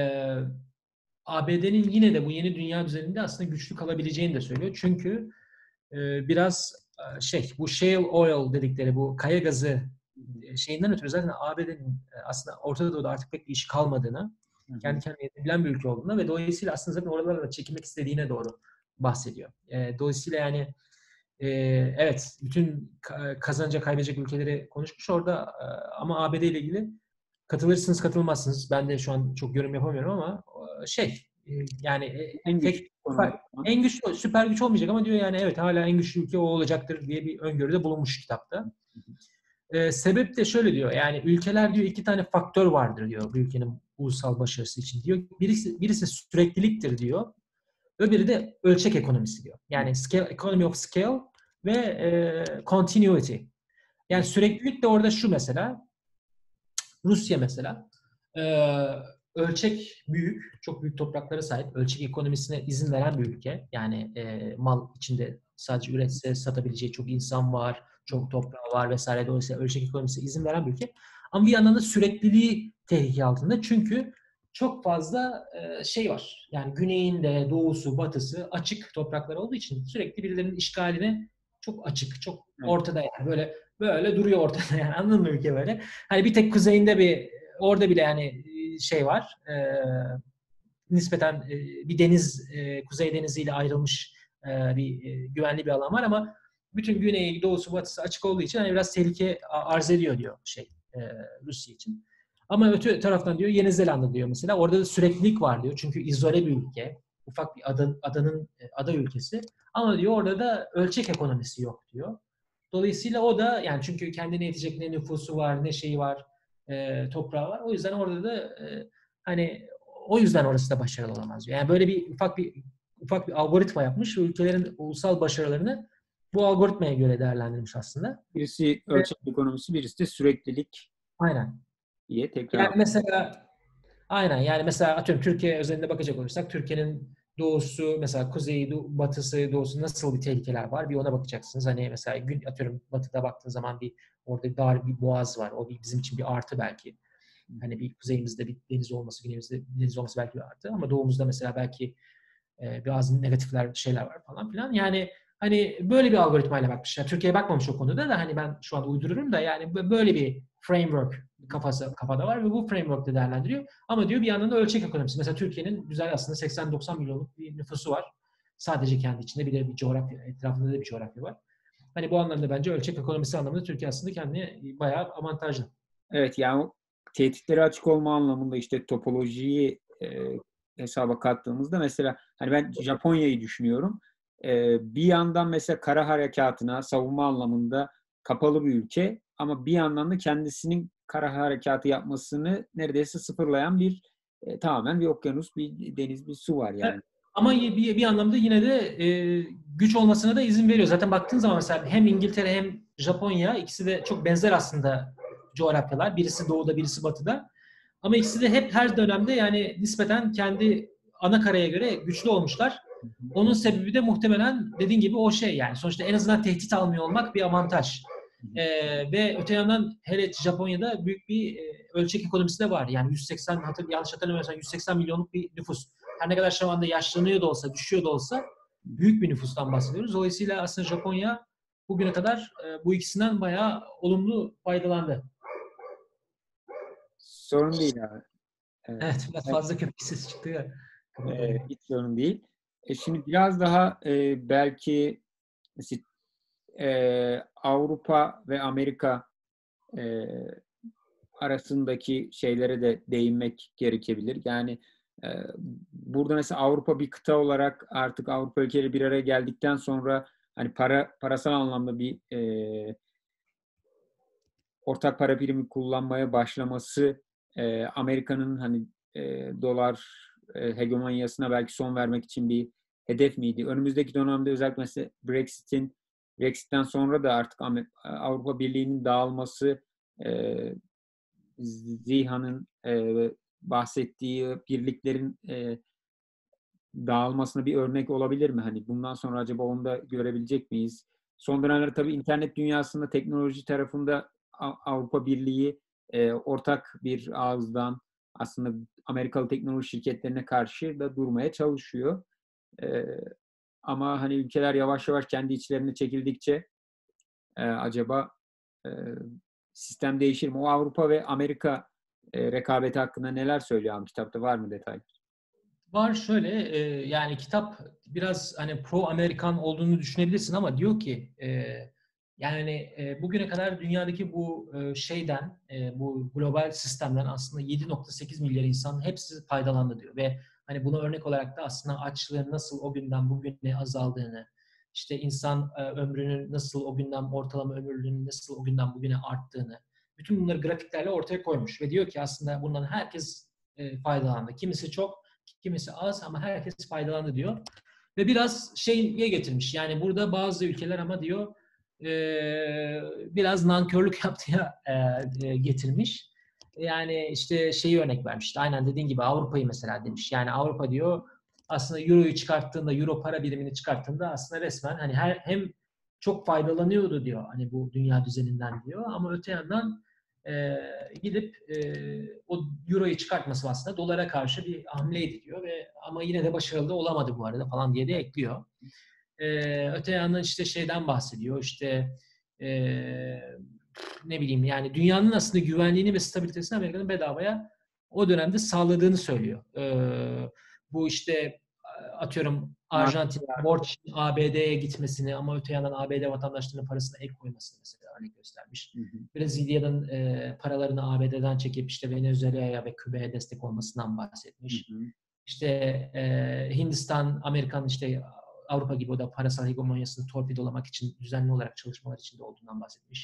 A B D'nin yine de bu yeni dünya düzeninde aslında güçlü kalabileceğini de söylüyor. Çünkü e, biraz e, şey, bu shale oil dedikleri bu kaya gazı hı hı, e, şeyinden ötürü zaten A B D'nin e, aslında Orta Doğu'da artık pek bir işi kalmadığını, hı hı. kendi kendine yetebilen bir ülke olduğunu ve dolayısıyla aslında zaten oralara da çekilmek istediğine doğru bahsediyor. E, dolayısıyla yani e, evet, bütün ka- kazanacak kaybedecek ülkeleri konuşmuş orada e, ama A B D ile ilgili katılırsınız katılmazsınız. Ben de şu an çok yorum yapamıyorum ama e, şey e, yani e, En güçlü tek konumu. süper, en güçlü süper güç olmayacak ama diyor yani evet hala en güçlü ülke o olacaktır diye bir öngörüde bulunmuş kitapta. E, sebep de şöyle diyor, yani ülkeler diyor iki tane faktör vardır diyor bu ülkenin ulusal başarısı için diyor. Birisi, birisi sürekliliktir diyor. Öbürü de ölçek ekonomisi diyor. Yani scale, economy of scale ve e, continuity. Yani süreklilik de orada şu mesela, Rusya mesela e, ölçek büyük, çok büyük topraklara sahip, ölçek ekonomisine izin veren bir ülke. Yani e, mal içinde sadece üretse satabileceği çok insan var, çok toprağı var vesaire. Dolayısıyla ölçek ekonomisine izin veren bir ülke. Ama bir yandan da sürekliliği tehlike altında. Çünkü çok fazla e, şey var. Yani güneyinde, doğusu, batısı açık topraklar olduğu için sürekli birilerinin işgaline çok açık, çok Evet. ortada yani. Böyle böyle duruyor ortada yani, anladın mı ülke böyle? Hani bir tek kuzeyinde bir, orada bile yani şey var. E, nispeten e, bir deniz, e, Kuzey Denizi ile ayrılmış e, bir e, güvenli bir alan var ama bütün güneyi, doğusu, batısı açık olduğu için hani biraz tehlike arz ediyor diyor şey e, Rusya için. Ama öte taraftan diyor Yeni Zelanda diyor mesela. Orada da süreklilik var diyor. Çünkü izole bir ülke. Ufak bir ada, adanın ada ülkesi. Ama diyor orada da ölçek ekonomisi yok diyor. Dolayısıyla o da yani, çünkü kendine yetecek ne nüfusu var, ne şeyi var, e, toprağı var. O yüzden orada da e, hani o yüzden orası da başarılı olamaz diyor. Yani böyle bir ufak bir ufak bir algoritma yapmış ve ülkelerin ulusal başarılarını bu algoritmaya göre değerlendirmiş aslında. Birisi Ve ölçek ekonomisi, birisi de süreklilik aynen. diye tekrar. Yani mesela aynen yani mesela atıyorum Türkiye özelinde bakacak olursak Türkiye'nin doğusu mesela kuzeyi, doğu- batısı, doğusu nasıl bir tehlikeler var bir ona bakacaksınız. Hani mesela gün atıyorum batıda baktığın zaman bir orada dar bir boğaz var. O bir, bizim için bir artı belki. Hani bir kuzeyimizde bir deniz olması, güneyimizde bir deniz olması belki bir artı ama doğumuzda mesela belki e, bazı negatifler şeyler var falan filan. Yani hani böyle bir algoritmayla bakmışlar. Türkiye'ye bakmamış o konuda da hani ben şu an uydururum da yani böyle bir framework kafası kafada var ve bu framework'te değerlendiriyor. Ama diyor bir yandan da ölçek ekonomisi. Mesela Türkiye'nin güzel aslında seksen doksan milyonluk bir nüfusu var. Sadece kendi içinde bir de bir coğrafya, etrafında da bir coğrafya var. Hani bu anlamda bence ölçek ekonomisi anlamında Türkiye aslında kendini bayağı avantajlı. Evet, yani o tehditlere açık olma anlamında işte topolojiyi e, hesaba kattığımızda mesela hani ben Japonya'yı düşünüyorum. E, bir yandan mesela kara harekatına savunma anlamında kapalı bir ülke ama bir yandan da kendisinin kara harekatı yapmasını neredeyse sıfırlayan bir e, tamamen bir okyanus, bir deniz, bir su var yani. Ama bir, bir anlamda yine de e, güç olmasına da izin veriyor. Zaten baktığın zaman mesela hem İngiltere hem Japonya ikisi de çok benzer aslında coğrafyalar. Birisi doğuda, birisi batıda. Ama ikisi de hep her dönemde yani nispeten kendi ana karaya göre güçlü olmuşlar. Onun sebebi de muhtemelen dediğin gibi o şey yani. Sonuçta en azından tehdit almıyor olmak bir avantaj. Ee, ve öte yandan hele Japonya'da büyük bir e, ölçek ekonomisi de var. Yani yüz seksen hatır, yanlış hatırlamıyorsam yüz seksen milyonluk bir nüfus. Her ne kadar şu anda yaşlanıyor da olsa, düşüyor da olsa büyük bir nüfustan bahsediyoruz. Dolayısıyla aslında Japonya bugüne kadar e, bu ikisinden bayağı olumlu faydalandı. Sorun değil abi. Evet, biraz Evet. fazla köpek sesi çıktı ya. Ee, hiç sorun değil. E şimdi biraz daha e, belki mesela, e, Avrupa ve Amerika e, arasındaki şeylere de değinmek gerekebilir. Yani e, burada mesela Avrupa bir kıta olarak artık Avrupa ülkeleri bir araya geldikten sonra hani para parasal anlamda bir e, ortak para birimi kullanmaya başlaması e, Amerika'nın hani e, dolar e, hegemonyasına belki son vermek için bir hedef miydi? Önümüzdeki dönemde özellikle mesela Brexit'in Brexit'ten sonra da artık Avrupa Birliği'nin dağılması e, Ziha'nın e, bahsettiği birliklerin e, dağılmasına bir örnek olabilir mi? Hani bundan sonra acaba onu da görebilecek miyiz? Son dönemlerde tabii internet dünyasında teknoloji tarafında Avrupa Birliği e, ortak bir ağızdan aslında Amerikalı teknoloji şirketlerine karşı da durmaya çalışıyor. E, ama hani ülkeler yavaş yavaş kendi içlerine çekildikçe e, acaba e, sistem değişir mi? O Avrupa ve Amerika e, rekabeti hakkında neler söylüyor abi? Kitapta var mı detay? Var şöyle e, yani kitap biraz hani pro Amerikan olduğunu düşünebilirsin ama diyor ki e, yani e, bugüne kadar dünyadaki bu e, şeyden e, bu global sistemden aslında yedi nokta sekiz milyar insan hepsi faydalandı diyor ve hani buna örnek olarak da aslında açlığın nasıl o günden bugüne azaldığını işte insan e, ömrünün nasıl o günden ortalama ömürlüğünün nasıl o günden bugüne arttığını bütün bunları grafiklerle ortaya koymuş ve diyor ki aslında bundan herkes e, faydalandı. Kimisi çok kimisi az ama herkes faydalandı diyor. Ve biraz şeye getirmiş. Yani burada bazı ülkeler ama diyor e, biraz nankörlük yaptıya e, getirmiş. Yani işte şeyi örnek vermiş. Aynen dediğin gibi Avrupa'yı mesela demiş. Yani Avrupa diyor aslında Euro'yu çıkarttığında, Euro para birimini çıkarttığında aslında resmen hani her, hem çok faydalanıyordu diyor hani bu dünya düzeninden diyor ama öte yandan e, gidip e, o euroyu çıkartması aslında dolara karşı bir hamleydi diyor ve ama yine de başarılı olamadı bu arada falan diye de ekliyor. E, öte yandan işte şeyden bahsediyor işte e, ne bileyim yani dünyanın aslında güvenliğini ve stabilitesini Amerika'nın bedavaya o dönemde sağladığını söylüyor. E, bu işte atıyorum Arjantin borç A B D'ye gitmesini ama öte yandan A B D vatandaşlarının parasına el koymasını mesela örnek göstermiş. Hı hı. Brezilya'nın e, paralarını A B D'den çekip işte Venezuela'ya ve Küba'ya destek olmasından bahsetmiş. Hı hı. İşte e, Hindistan, Amerikan işte Avrupa gibi o da parasal hegemonyasını torpidolamak için düzenli olarak çalışmalar içinde olduğundan bahsetmiş.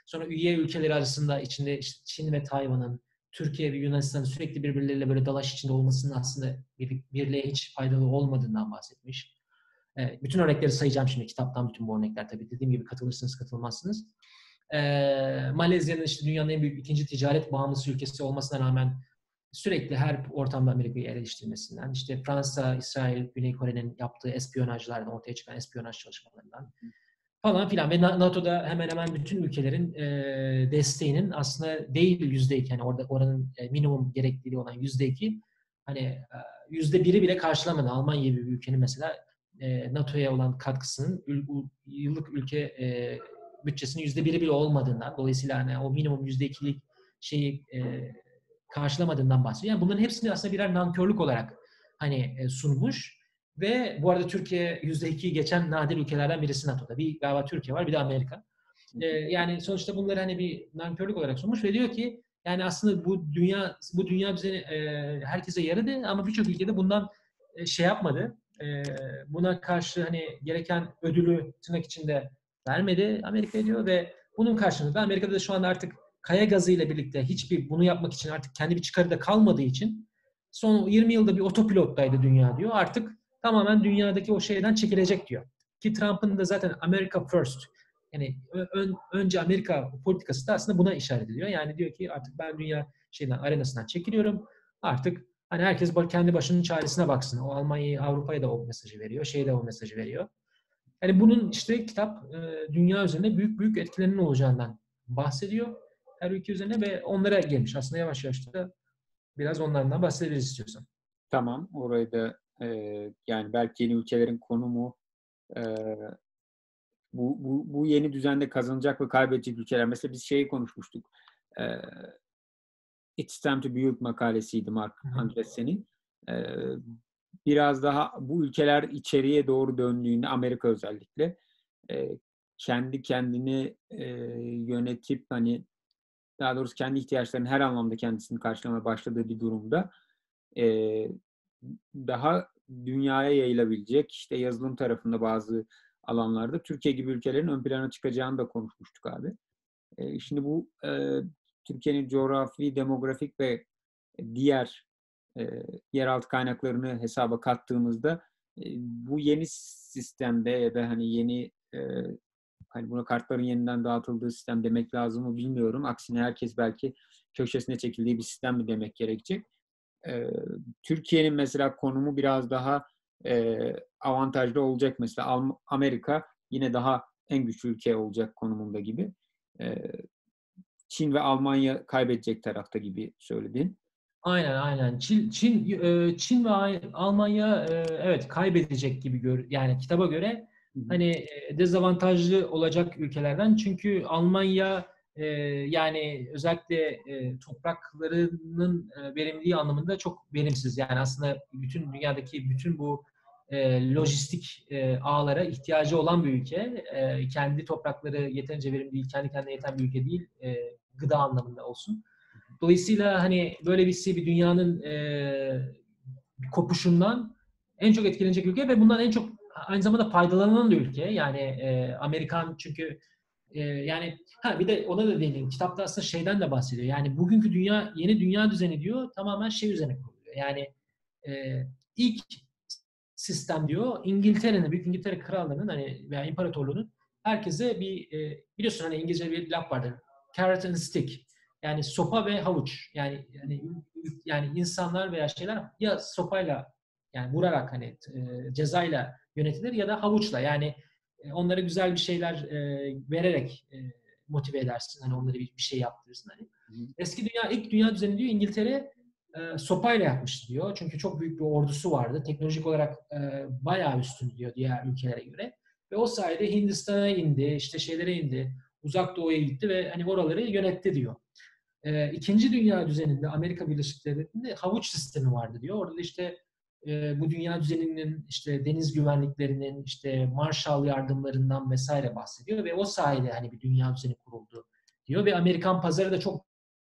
Sonra üye ülkeleri arasında içinde işte Çin ve Tayvan'ın, Türkiye ve Yunanistan'ın sürekli birbirleriyle böyle dalaş içinde olmasının aslında bir, birliğe hiç faydalı olmadığından bahsetmiş. E, bütün örnekleri sayacağım şimdi kitaptan, bütün bu örnekler tabii. Dediğim gibi katılırsınız, katılmazsınız. E, Malezya'nın işte dünyanın en büyük ikinci ticaret bağımlısı ülkesi olmasına rağmen sürekli her ortamda Amerika'yı eleştirmesinden, işte Fransa, İsrail, Güney Kore'nin yaptığı espiyonajlardan, ortaya çıkan espiyonaj çalışmalarından falan filan ve NATO'da hemen hemen bütün ülkelerin e, desteğinin aslında değil yüzde iki, yani orada oranın e, minimum gerekliliği olan yüzde iki, hani yüzde biri bile karşılamadı. Almanya gibi bir ülkenin mesela e, NATO'ya olan katkısının ül, yıllık ülke e, bütçesinin yüzde biri bile olmadığından, dolayısıyla hani o minimum yüzde ikilik şeyi e, karşılamadığından bahsediyor. Yani bunların hepsini aslında birer nankörlük olarak hani e, sunmuş. Ve bu arada Türkiye yüzde ikiyi geçen nadir ülkelerden birisi NATO'da. Bir galiba Türkiye var, bir de Amerika. Ee, yani sonuçta bunları hani bir nankörlük olarak sunmuş ve diyor ki yani aslında bu dünya bu dünya düzeni e, herkese yaradı ama birçok ülkede bundan e, şey yapmadı. E, buna karşı hani gereken ödülü tırnak içinde vermedi Amerika diyor ve bunun karşılığında Amerika'da da şu anda artık kaya gazıyla birlikte hiçbir bunu yapmak için artık kendi bir çıkarı da kalmadığı için son yirmi yılda bir otopilottaydı dünya diyor. Artık tamamen dünyadaki o şeyden çekilecek diyor. Ki Trump'ın da zaten America First, yani ön, önce Amerika politikası da aslında buna işaret ediyor. Yani diyor ki artık ben dünya şeyden, arenasından çekiliyorum. Artık hani herkes kendi başının çaresine baksın. O Almanya'yı, Avrupa'ya da o mesajı veriyor. Şeye de o mesajı veriyor. Yani bunun işte kitap dünya üzerinde büyük büyük etkilerinin olacağından bahsediyor. Her ülke üzerine ve onlara gelmiş. Aslında yavaş yavaş da biraz onlardan bahsedebiliriz istiyorsan. Tamam. Orayı da e, yani belki yeni ülkelerin konumu e, bu, bu, bu yeni düzende kazanacak ve kaybedecek ülkeler. Mesela biz şeyi konuşmuştuk. E, It's Time to Build makalesiydi Mark Andreessen'in. E, biraz daha bu ülkeler içeriye doğru döndüğünde, Amerika özellikle e, kendi kendini e, yönetip hani daha doğrusu kendi ihtiyaçlarının her anlamda kendisini karşılamaya başladığı bir durumda e, daha dünyaya yayılabilecek, işte yazılım tarafında bazı alanlarda Türkiye gibi ülkelerin ön plana çıkacağını da konuşmuştuk abi. E, şimdi bu e, Türkiye'nin coğrafi, demografik ve diğer e, yeraltı kaynaklarını hesaba kattığımızda e, bu yeni sistemde ya da hani yeni e, hani buna kartların yeniden dağıtıldığı sistem demek lazım mı bilmiyorum. Aksine herkes belki köşesine çekildiği bir sistem mi demek gerekecek. Ee, Türkiye'nin mesela konumu biraz daha e, avantajlı olacak. Mesela Amerika yine daha en güçlü ülke olacak konumunda gibi. Ee, Çin ve Almanya kaybedecek tarafta gibi söyledin. Aynen aynen. Çin Çin e, Çin ve Almanya e, evet kaybedecek gibi gör, yani kitaba göre Hı hı. hani e, dezavantajlı olacak ülkelerden. Çünkü Almanya e, yani özellikle e, topraklarının e, verimliliği anlamında çok verimsiz. Yani aslında bütün dünyadaki bütün bu e, lojistik e, ağlara ihtiyacı olan bir ülke. E, kendi toprakları yeterince verimli değil, kendi kendine yeten bir ülke değil. E, gıda anlamında olsun. Dolayısıyla hani böyle bir bir dünyanın e, kopuşundan en çok etkilenecek ülke ve bundan en çok aynı zamanda faydalanan da ülke. Yani e, Amerikan çünkü e, yani ha bir de ona da değineyim. Kitapta aslında şeyden de bahsediyor. Yani bugünkü dünya yeni dünya düzeni diyor tamamen şey üzerine kuruluyor. Yani e, ilk sistem diyor İngiltere'nin, Büyük İngiltere Krallığı'nın hani veya imparatorluğunun herkese bir e, biliyorsun hani İngilizce bir laf vardır. Carrot and stick. Yani sopa ve havuç. Yani yani yani insanlar veya şeyler ya sopayla yani vurarak hani e, cezayla yönetilir ya da havuçla. Yani e, onlara güzel bir şeyler e, vererek e, motive edersin. Hani onları bir, bir şey yaptırırsın. Hani. Eski dünya, ilk dünya düzeni diyor İngiltere e, sopayla yapmıştı diyor. Çünkü çok büyük bir ordusu vardı. Teknolojik olarak e, bayağı üstün diyor diğer ülkelere göre. Ve o sayede Hindistan'a indi, işte şeylere indi, Uzak Doğu'ya gitti ve hani oraları yönetti diyor. E, İkinci dünya düzeninde Amerika Birleşik Devletleri'nde havuç sistemi vardı diyor. Orada da işte e, bu dünya düzeninin işte deniz güvenliklerinin işte Marshall yardımlarından vesaire bahsediyor ve o sayede hani bir dünya düzeni kuruldu diyor ve Amerikan pazarı da çok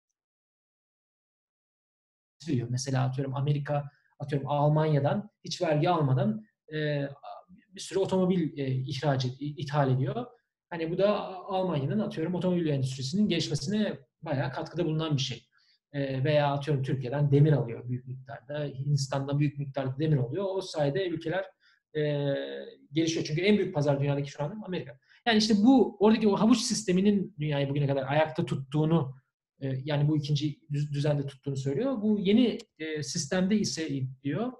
diyor. Mesela atıyorum Amerika, atıyorum Almanya'dan hiç vergi almadan e, bir sürü otomobil e, ihraç et, ithal ediyor. Hani bu da Almanya'nın atıyorum otomobil endüstrisinin gelişmesine bayağı katkıda bulunan bir şey. E, veya atıyorum Türkiye'den demir alıyor büyük miktarda. Hindistan'dan büyük miktarda demir alıyor. O sayede ülkeler e, gelişiyor. Çünkü en büyük pazar dünyadaki şu an Amerika. Yani işte bu oradaki o havuç sisteminin dünyayı bugüne kadar ayakta tuttuğunu e, yani bu ikinci düzende tuttuğunu söylüyor. Bu yeni e, sistemde ise diyor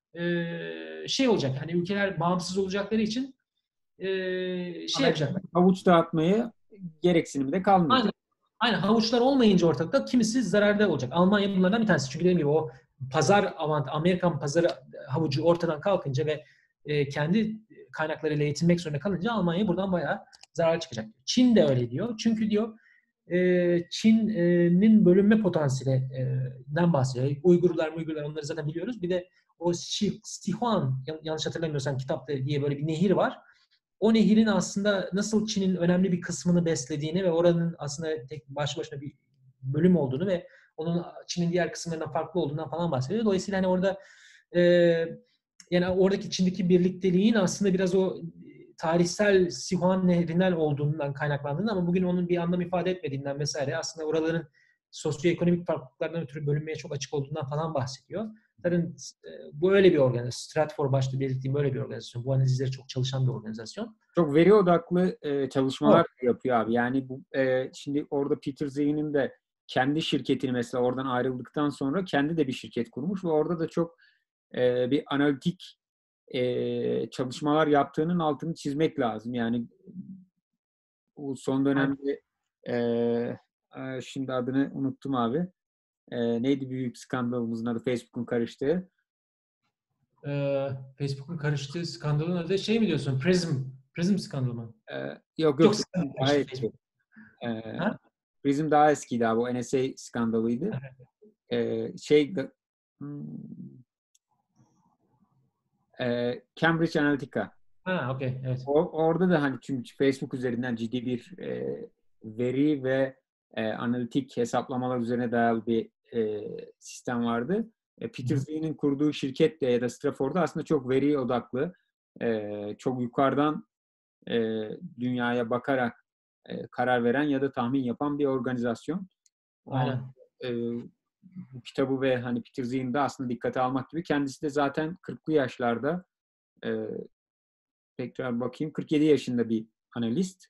e, şey olacak. Hani ülkeler bağımsız olacakları için e, şey yapacaklar. Havuç dağıtmaya gereksinimi de Aynen. kalmayacak. Aynen. Havuçlar olmayınca ortalıkta kimisi zararda olacak. Almanya bunlardan bir tanesi. Çünkü dediğim gibi o pazar avant, Amerikan pazarı havucu ortadan kalkınca ve e, kendi kaynaklarıyla yetinmek zorunda kalınca Almanya buradan bayağı zarar çıkacak. Çin de öyle diyor. Çünkü diyor e, Çin'in bölünme potansiyelinden bahsediyor. Uygurlar, Uygurlar onları zaten biliyoruz. Bir de o Sihuan, yanlış hatırlamıyorsam kitapta diye böyle bir nehir var. O nehirin aslında nasıl Çin'in önemli bir kısmını beslediğini ve oranın aslında tek başlı başına bir bölüm olduğunu ve onun Çin'in diğer kısımlarından farklı olduğundan falan bahsediyor. Dolayısıyla hani orada e, yani oradaki Çin'deki birlikteliğin aslında biraz o tarihsel Sihuan Nehri'nden olduğundan kaynaklandığını ama bugün onun bir anlam ifade etmediğinden vesaire aslında oraların sosyoekonomik farklılıklardan ötürü bölünmeye çok açık olduğundan falan bahsediyor. Zaten bu öyle bir organizasyon. Stratfor başta belirttiğim böyle bir organizasyon. Bu analizleri çok çalışan bir organizasyon. Çok veri odaklı e, çalışmalar O. yapıyor abi. Yani bu e, şimdi orada Peter Zien'in de kendi şirketini mesela oradan ayrıldıktan sonra kendi de bir şirket kurmuş ve orada da çok e, bir analitik e, çalışmalar yaptığının altını çizmek lazım. Yani bu son dönemde e, e, şimdi adını unuttum abi. E, neydi büyük skandalımızın adı? Facebook'un karıştığı. Ee, Facebook'un karıştığı skandalın adı şey mi diyorsun? Prism. Prism skandalı mı? E, yok yok Çok skandal daha karıştı eski. Facebook. E, Ha? Prism daha eskiydi abi. O N S A skandalıydı. E, şey hmm, e, Cambridge Analytica. Ha, okey. Evet. O, orada da hani çünkü Facebook üzerinden ciddi bir e, veri ve e, analitik hesaplamalar üzerine dayalı bir e, sistem vardı. E, Peter Zien'in kurduğu şirket de ya da Stratfor'da aslında çok veri odaklı, e, çok yukarıdan e, dünyaya bakarak e, karar veren ya da tahmin yapan bir organizasyon. O an, Aynen. e, bu kitabı ve hani Peter Zien'i de aslında dikkate almak gibi. Kendisi de zaten kırklı yaşlarda e, tekrar bakayım kırk yedi yaşında bir analist.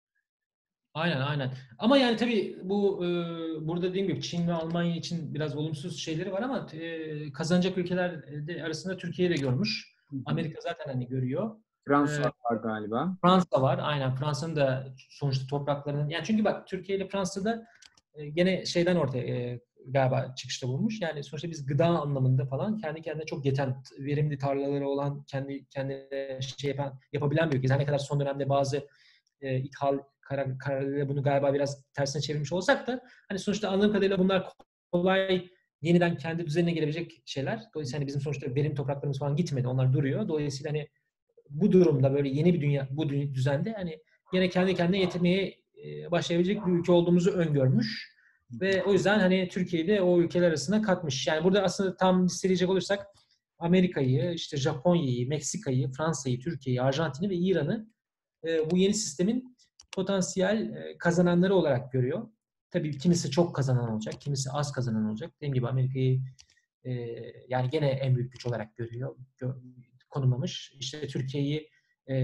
Aynen, aynen. Ama yani tabii bu e, burada dediğim gibi Çin ve Almanya için biraz olumsuz şeyleri var ama e, kazanacak ülkeler de arasında Türkiye'yi de görmüş. Hı hı. Amerika zaten hani görüyor. Fransa E, var galiba. Fransa var. Aynen. Fransa'nın da sonuçta topraklarının yani çünkü bak Türkiye ile Fransa'da e, gene şeyden ortaya e, galiba çıkışta bulmuş. Yani sonuçta biz gıda anlamında falan kendi kendine çok yeten, verimli tarlaları olan, kendi kendine şey yapan, yapabilen bir ülkeyiz. Her ne kadar son dönemde bazı e, ithal karar, kararıyla bunu galiba biraz tersine çevirmiş olsak da hani sonuçta anladığım kadarıyla bunlar kolay yeniden kendi düzenine gelebilecek şeyler. Dolayısıyla hani bizim sonuçta verimli topraklarımız falan gitmedi. Onlar duruyor. Dolayısıyla hani bu durumda böyle yeni bir dünya, bu düzende hani yine kendi kendine yetirmeye e, başlayabilecek bir ülke olduğumuzu öngörmüş. Ve o yüzden hani Türkiye'yi de o ülkeler arasına katmış. Yani burada aslında tam listeleyecek olursak Amerika'yı, işte Japonya'yı, Meksika'yı, Fransa'yı, Türkiye'yi, Arjantin'i ve İran'ı e, bu yeni sistemin potansiyel e, kazananları olarak görüyor. Tabii kimisi çok kazanan olacak, kimisi az kazanan olacak. Dediğim gibi Amerika'yı e, yani gene en büyük güç olarak görüyor, gö konumlamış. İşte Türkiye'yi e,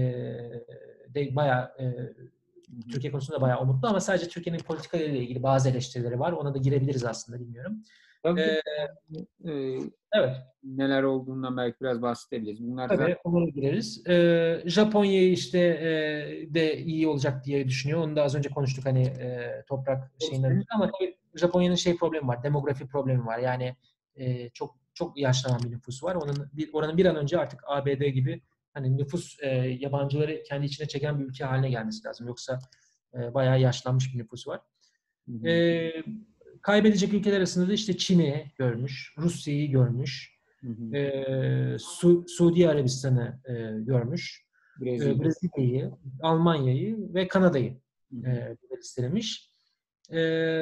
de bayağı e, Türkiye konusunda bayağı umutlu ama sadece Türkiye'nin politikalarıyla ilgili bazı eleştirileri var. Ona da girebiliriz aslında bilmiyorum. Tabii E, e, evet. neler olduğundan belki biraz bahsedebiliriz. Bunlar zaten Tabii onlara gireriz. Ee, Japonya'yı işte e, de iyi olacak diye düşünüyor. Onu da az önce konuştuk hani e, toprak şeyinden ötürü. Ama tabii Japonya'nın şey problemi var. Demografi problemi var. Yani e, çok çok yaşlanan bir nüfusu var. Onun bir, oranın bir an önce artık A B D gibi hani nüfus e, yabancıları kendi içine çeken bir ülke haline gelmesi lazım. Yoksa e, bayağı yaşlanmış bir nüfusu var. hı hı, E, kaybedecek ülkeler arasında da işte Çin'i görmüş, Rusya'yı görmüş. hı hı. e, Su, Suudi Arabistan'ı e, görmüş, e, Brezilya. Brezilya'yı, Almanya'yı ve Kanada'yı Hı hı. e, listelemiş. E,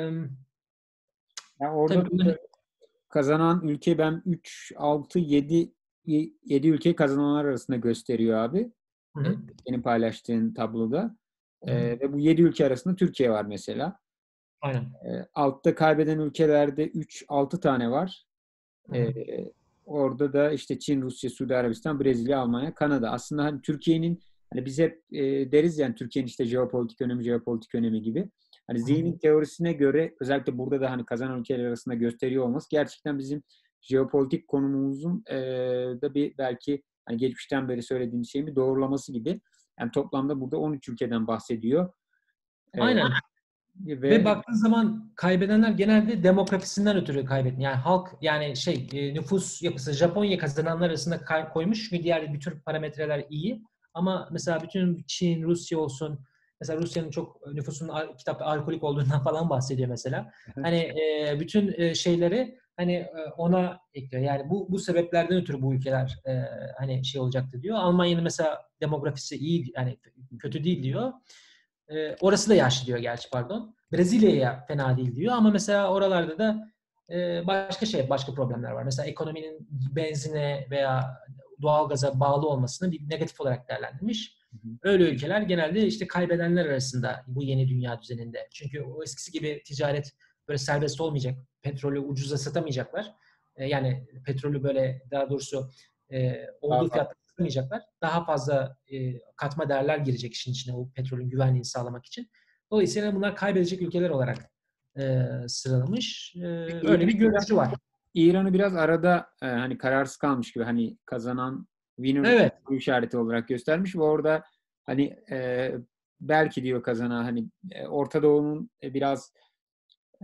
Yani orada tabii bunların, kazanan ülke ben üç, altı, yedi yedi ülke kazananlar arasında gösteriyor abi. hı E, hı, Senin paylaştığın tabloda. E, ve bu yedi ülke arasında Türkiye var mesela. Aynen. E, altta kaybeden ülkelerde üç altı tane var. Hı E, hı. orada da işte Çin, Rusya, Suudi Arabistan, Brezilya, Almanya, Kanada. Aslında hani Türkiye'nin, hani biz hep e, deriz yani Türkiye'nin işte jeopolitik önemi, jeopolitik önemi gibi. Hani Hı hı. zihnin teorisine göre özellikle burada da hani kazanan ülkeler arasında gösteriyor olması gerçekten bizim jeopolitik konumumuzun e, da bir belki hani geçmişten beri söylediğimiz şeyin bir doğrulaması gibi. Yani toplamda burada on üç ülkeden bahsediyor. E, Aynen. Ve ve baktığın zaman kaybedenler genelde demografisinden ötürü kaybetmiş. Yani halk, yani şey, e, nüfus yapısı Japonya kazananlar arasında kay- koymuş. Çünkü diğer bütün parametreler iyi. Ama mesela bütün Çin, Rusya olsun. Mesela Rusya'nın çok nüfusunun al- kitapta alkolik olduğundan falan bahsediyor mesela. Hani e, bütün e, şeyleri hani e, ona ekliyor. Yani bu bu sebeplerden ötürü bu ülkeler e, hani şey olacaktı diyor. Almanya'nın mesela demografisi iyi, yani kötü değil diyor. E, orası da yaşlı diyor gerçi, pardon. Brezilya'ya fena değil diyor ama mesela oralarda da e, başka şey, başka problemler var. Mesela ekonominin benzine veya doğalgaza bağlı olmasını bir negatif olarak değerlendirmiş. Öyle ülkeler genelde işte kaybedenler arasında bu yeni dünya düzeninde. Çünkü o eskisi gibi ticaret böyle serbest olmayacak. Petrolü ucuza satamayacaklar. E, yani petrolü böyle, daha doğrusu e, daha olduğu fazla. fiyatta satamayacaklar. Daha fazla e, katma değerler girecek işin içine, o petrolün güvenliğini sağlamak için. Dolayısıyla bunlar kaybedecek ülkeler olarak e, sıralamış. E, öyle bir görüşü var. İran'ı biraz arada e, hani kararsız kalmış gibi, hani kazanan winner Evet. işareti olarak göstermiş ve orada hani e, belki diyor kazanan hani e, Orta Doğu'nun e, biraz e,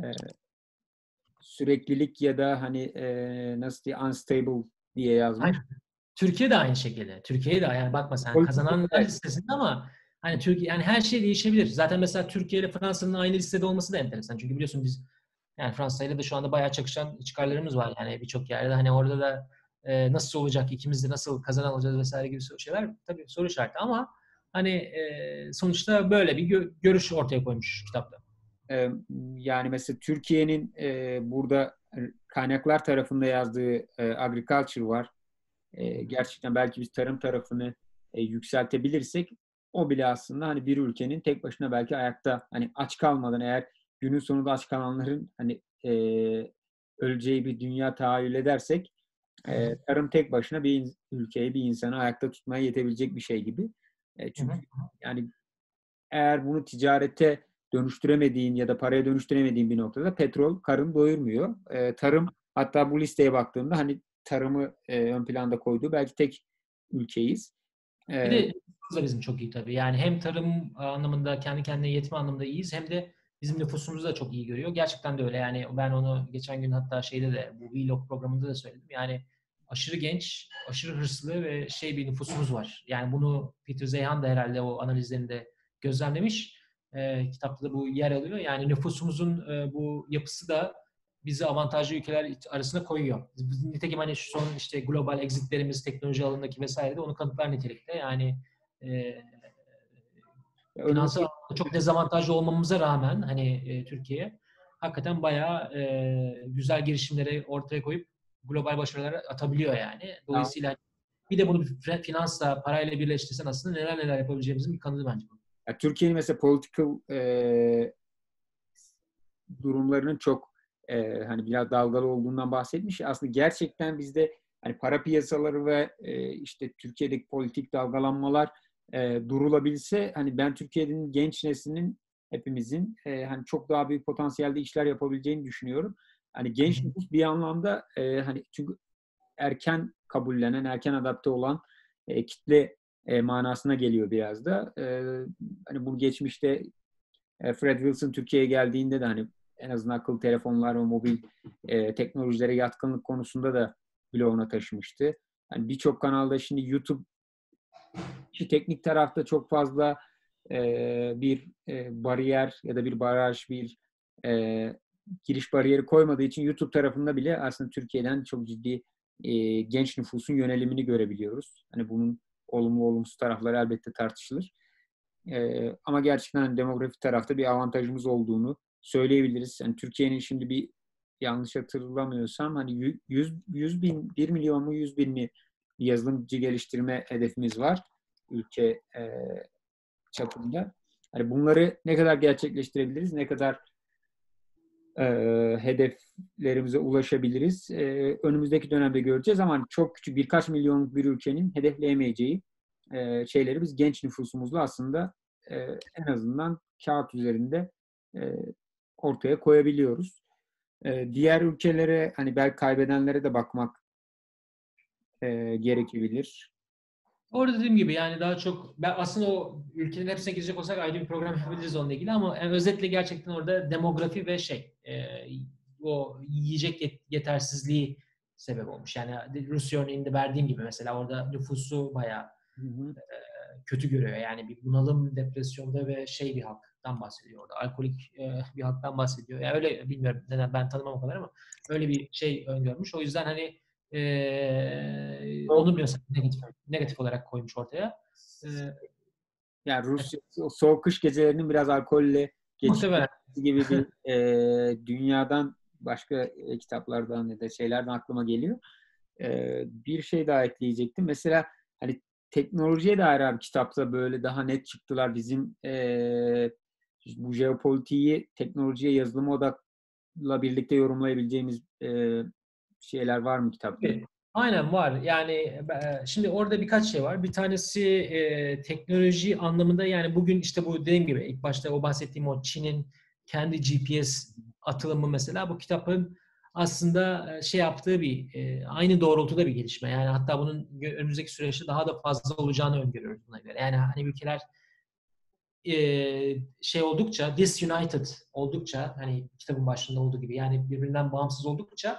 süreklilik ya da hani e, nasıl diye unstable diye yazmış. Aynen. Türkiye de aynı şekilde. Türkiye'ye de yani bakma sen Politik kazananlar evet. listesinde ama hani Türkiye, yani her şey değişebilir. Zaten mesela Türkiye ile Fransa'nın aynı listede olması da enteresan. Çünkü biliyorsun biz, yani Fransa ile de şu anda bayağı çakışan çıkarlarımız var yani birçok yerde. Hani orada da e, nasıl olacak, ikimiz de nasıl kazan alacağız vesaire gibi şeyler tabii soru işareti ama hani e, sonuçta böyle bir gö- görüş ortaya koymuş kitapta. E, yani mesela Türkiye'nin e, burada kaynaklar tarafında yazdığı e, agriculture var. E, gerçekten belki biz tarım tarafını e, yükseltebilirsek o bile aslında hani bir ülkenin tek başına belki ayakta hani aç kalmadan, eğer günün sonunda aç kalanların hani e, öleceği bir dünya tahayyül edersek Hı hı. e, tarım tek başına bir in- ülkeyi, bir insanı ayakta tutmaya yetebilecek bir şey gibi. E, Hı hı. çünkü yani eğer bunu ticarete dönüştüremediğin ya da paraya dönüştüremediğin bir noktada petrol karın doyurmuyor. E, tarım, hatta bu listeye baktığımda hani tarımı e, ön planda koyduğu belki tek ülkeyiz. Bir E, de nüfusumuz da bizim çok iyi tabii. Yani hem tarım anlamında kendi kendine yetme anlamında iyiyiz, hem de bizim nüfusumuz da çok iyi görüyor. Gerçekten de öyle. Yani ben onu geçen gün hatta şeyde de, bu Vlog programında da söyledim. Yani aşırı genç, aşırı hırslı ve şey bir nüfusumuz var. Yani bunu Peter Zeihan da herhalde o analizlerinde gözlemlemiş. E, kitapta da bu yer alıyor. Yani nüfusumuzun e, bu yapısı da bizi avantajlı ülkeler arasında koyuyor. Nitekim hani şu son işte global exitlerimiz teknoloji alanındaki vesaire de onu kanıtlar nitelikte. Yani e, finansal önümüzdeki anlamda çok dezavantajlı olmamıza rağmen hani e, Türkiye hakikaten bayağı e, güzel girişimleri ortaya koyup global başarılara atabiliyor yani. Dolayısıyla bir de bunu finansla, parayla birleştirsen aslında neler neler yapabileceğimizin bir kanıtı bence bu. ya Türkiye'nin mesela political e, durumlarının çok e, hani biraz dalgalı olduğundan bahsetmiş. Aslında gerçekten bizde hani para piyasaları ve e, işte Türkiye'deki politik dalgalanmalar e, durulabilse, hani ben Türkiye'nin genç neslinin, hepimizin e, hani çok daha büyük potansiyelde işler yapabileceğini düşünüyorum. Hani Hı genç hı. nüfus bir anlamda e, hani çünkü erken kabullenen, erken adapte olan e, kitle e, manasına geliyor biraz da. E, hani bu geçmişte e, Fred Wilson Türkiye'ye geldiğinde de hani en azından akıllı telefonlar ve mobil e, teknolojilere yatkınlık konusunda da bloğuna taşımıştı. Yani birçok kanalda şimdi YouTube işi teknik tarafta çok fazla e, bir e, bariyer ya da bir baraj, bir e, giriş bariyeri koymadığı için YouTube tarafında bile aslında Türkiye'den çok ciddi e, genç nüfusun yönelimini görebiliyoruz. Hani bunun olumlu olumsuz tarafları elbette tartışılır. E, ama gerçekten hani demografik tarafta bir avantajımız olduğunu söyleyebiliriz. Yani Türkiye'nin şimdi bir, yanlış hatırlamıyorsam hani yüz, yüz bin, bir milyon mu yüz bin mi yazılımcı geliştirme hedefimiz var ülke e, çapında. Hani bunları ne kadar gerçekleştirebiliriz, ne kadar e, hedeflerimize ulaşabiliriz. E, önümüzdeki dönemde göreceğiz ama çok küçük birkaç milyonluk bir ülkenin hedefleyemeyeceği e, şeyleri biz genç nüfusumuzla aslında e, en azından kağıt üzerinde e, ortaya koyabiliyoruz. E, diğer ülkelere hani belki kaybedenlere de bakmak e, gerekebilir. Orada dediğim gibi yani daha çok ben aslında o ülkenin hepsine girecek olsak ayrı bir program yapabiliriz onunla ilgili ama yani özetle gerçekten orada demografi ve şey e, o yiyecek yet- yetersizliği sebep olmuş. Yani Rusya örneğinde verdiğim gibi mesela orada nüfusu bayağı Hı hı. kötü görüyor. Yani bir bunalım, depresyonda ve şey bir halktan bahsediyor orada. Alkolik e, bir halktan bahsediyor. Yani öyle bilmiyorum neden ben tanımam o kadar ama öyle bir şey öngörmüş. O yüzden hani e, Soğuk, onu biraz negatif, negatif olarak koymuş ortaya. E, yani Rusya o soğuk kış gecelerinin biraz alkolle geçirmesi muhtemelen. gibi bir e, dünyadan başka e, kitaplardan ya da şeylerden aklıma geliyor. E, bir şey daha ekleyecektim. Mesela hani teknolojiye dair abi kitapta böyle daha net çıktılar. Bizim e, bu jeopolitiği teknolojiye, yazılıma odakla birlikte yorumlayabileceğimiz e, şeyler var mı kitapta? Aynen var. Yani e, şimdi orada birkaç şey var. Bir tanesi e, teknoloji anlamında yani bugün işte bu dediğim gibi ilk başta o bahsettiğim o Çin'in kendi G P S atılımı mesela bu kitabın aslında e, şey yaptığı bir e, aynı doğrultuda bir gelişme. Yani hatta bunun önümüzdeki süreçte daha da fazla olacağını öngörüyoruz buna göre. Yani hani ülkeler e, şey oldukça disunited oldukça hani kitabın başında olduğu gibi yani birbirinden bağımsız oldukça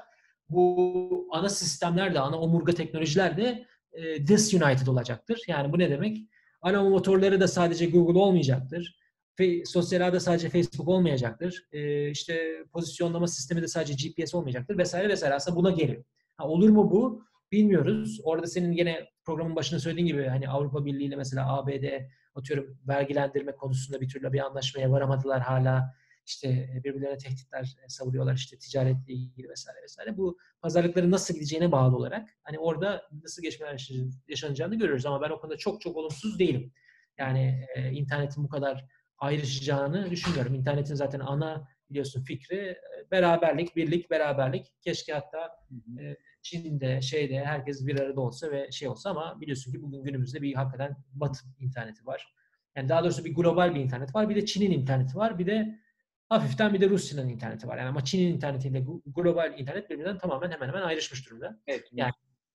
bu ana sistemler de ana omurga teknolojiler de e, disunited olacaktır. Yani bu ne demek? Ana motorları da sadece Google olmayacaktır. Fe, sosyal ağda sadece Facebook olmayacaktır. E, işte pozisyonlama sistemi de sadece G P S olmayacaktır vesaire vesaire. Aslında buna geliyor. Ha, olur mu bu? Bilmiyoruz. Orada senin yine programın başında söylediğin gibi hani Avrupa Birliği ile mesela A B D atıyorum vergilendirme konusunda bir türlü bir anlaşmaya varamadılar hala işte birbirlerine tehditler savuruyorlar işte ticaretle ilgili vesaire vesaire. Bu pazarlıkların nasıl gideceğine bağlı olarak hani orada nasıl geçmeler yaşanacağını görüyoruz ama ben o konuda çok çok olumsuz değilim. Yani e, internetin bu kadar ayrışacağını düşünmüyorum. İnternetin zaten ana biliyorsun fikri e, beraberlik, birlik, beraberlik. Keşke hatta Hı hı. e, Çin'de, şeyde herkes bir arada olsa ve şey olsa ama biliyorsun ki bugün günümüzde bir hakikaten Batı interneti var. Yani daha doğrusu bir global bir internet var. Bir de Çin'in interneti var. Bir de hafiften bir de Rusya'nın interneti var. Yani ama Çin'in internetiyle global internet birbirinden tamamen hemen hemen ayrışmış durumda. Evet. Yani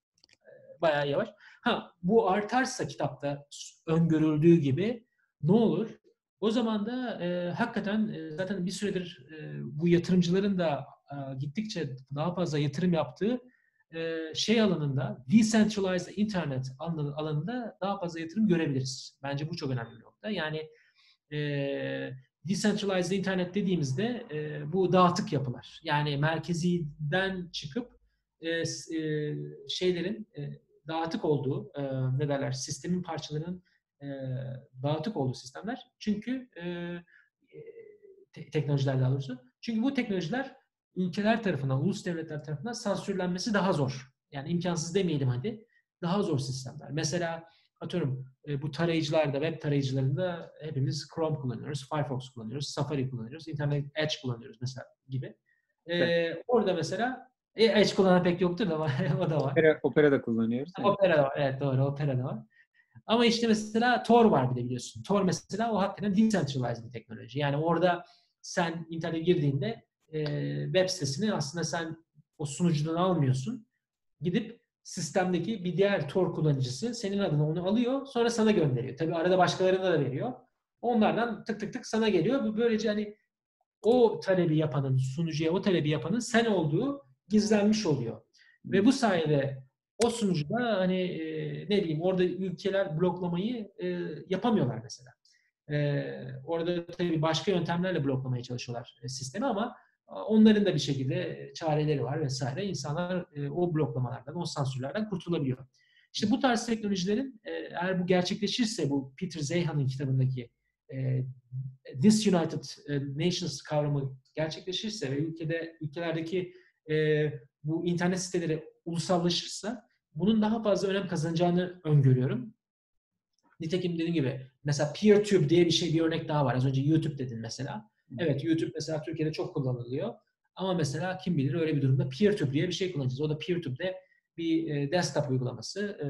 bayağı yavaş. Ha bu artarsa kitapta öngörüldüğü gibi ne olur? O zaman da e, hakikaten e, zaten bir süredir e, bu yatırımcıların da e, gittikçe daha fazla yatırım yaptığı e, şey alanında decentralized internet alanında daha fazla yatırım görebiliriz. Bence bu çok önemli bir nokta. Yani e, decentralized internet dediğimizde e, bu dağıtık yapılar. Yani merkeziden çıkıp e, e, şeylerin e, dağıtık olduğu, e, ne derler, sistemin parçalarının e, dağıtık olduğu sistemler. Çünkü e, te- teknolojiler daha doğrusu. Çünkü bu teknolojiler ülkeler tarafından, ulus devletler tarafından sansürlenmesi daha zor. Yani imkansız demeyelim hadi. Daha zor sistemler. Mesela atıyorum e, bu tarayıcılarda, web tarayıcılarında hepimiz Chrome kullanıyoruz, Firefox kullanıyoruz, Safari kullanıyoruz, Internet Edge kullanıyoruz mesela gibi. Evet. E, orada mesela e, Edge kullanan pek yoktur da o da var. Opera, Opera da kullanıyoruz. Evet. Opera da var. Evet doğru Opera da var. Ama işte mesela Tor var bir de biliyorsun. Tor mesela o hakikaten decentralized bir teknoloji. Yani orada sen internete girdiğinde e, web sitesini aslında sen o sunucudan almıyorsun. Gidip sistemdeki bir diğer Tor kullanıcısı senin adına onu alıyor sonra sana gönderiyor. Tabii arada başkalarına da veriyor. Onlardan tık tık tık sana geliyor. Bu böylece hani o talebi yapanın, sunucuya o talebi yapanın sen olduğu gizlenmiş oluyor. Ve bu sayede o sunucuda hani e, ne bileyim orada ülkeler bloklamayı e, yapamıyorlar mesela. E, orada tabii başka yöntemlerle bloklamaya çalışıyorlar e, sistemi ama onların da bir şekilde çareleri var vesaire. İnsanlar e, o bloklamalardan, o sansürlerden kurtulabiliyor. İşte bu tarz teknolojilerin e, eğer bu gerçekleşirse bu Peter Zeihan'ın kitabındaki e, Disunited Nations kavramı gerçekleşirse ve ülkede ülkelerdeki e, bu internet siteleri ulusallaşırsa bunun daha fazla önem kazanacağını öngörüyorum. Nitekim dediğim gibi mesela PeerTube diye bir şey, bir örnek daha var. Az önce YouTube dedin mesela. Evet, YouTube mesela Türkiye'de çok kullanılıyor. Ama mesela kim bilir öyle bir durumda PeerTube diye bir şey kullanacağız. O da PeerTube'de bir e, desktop uygulaması e,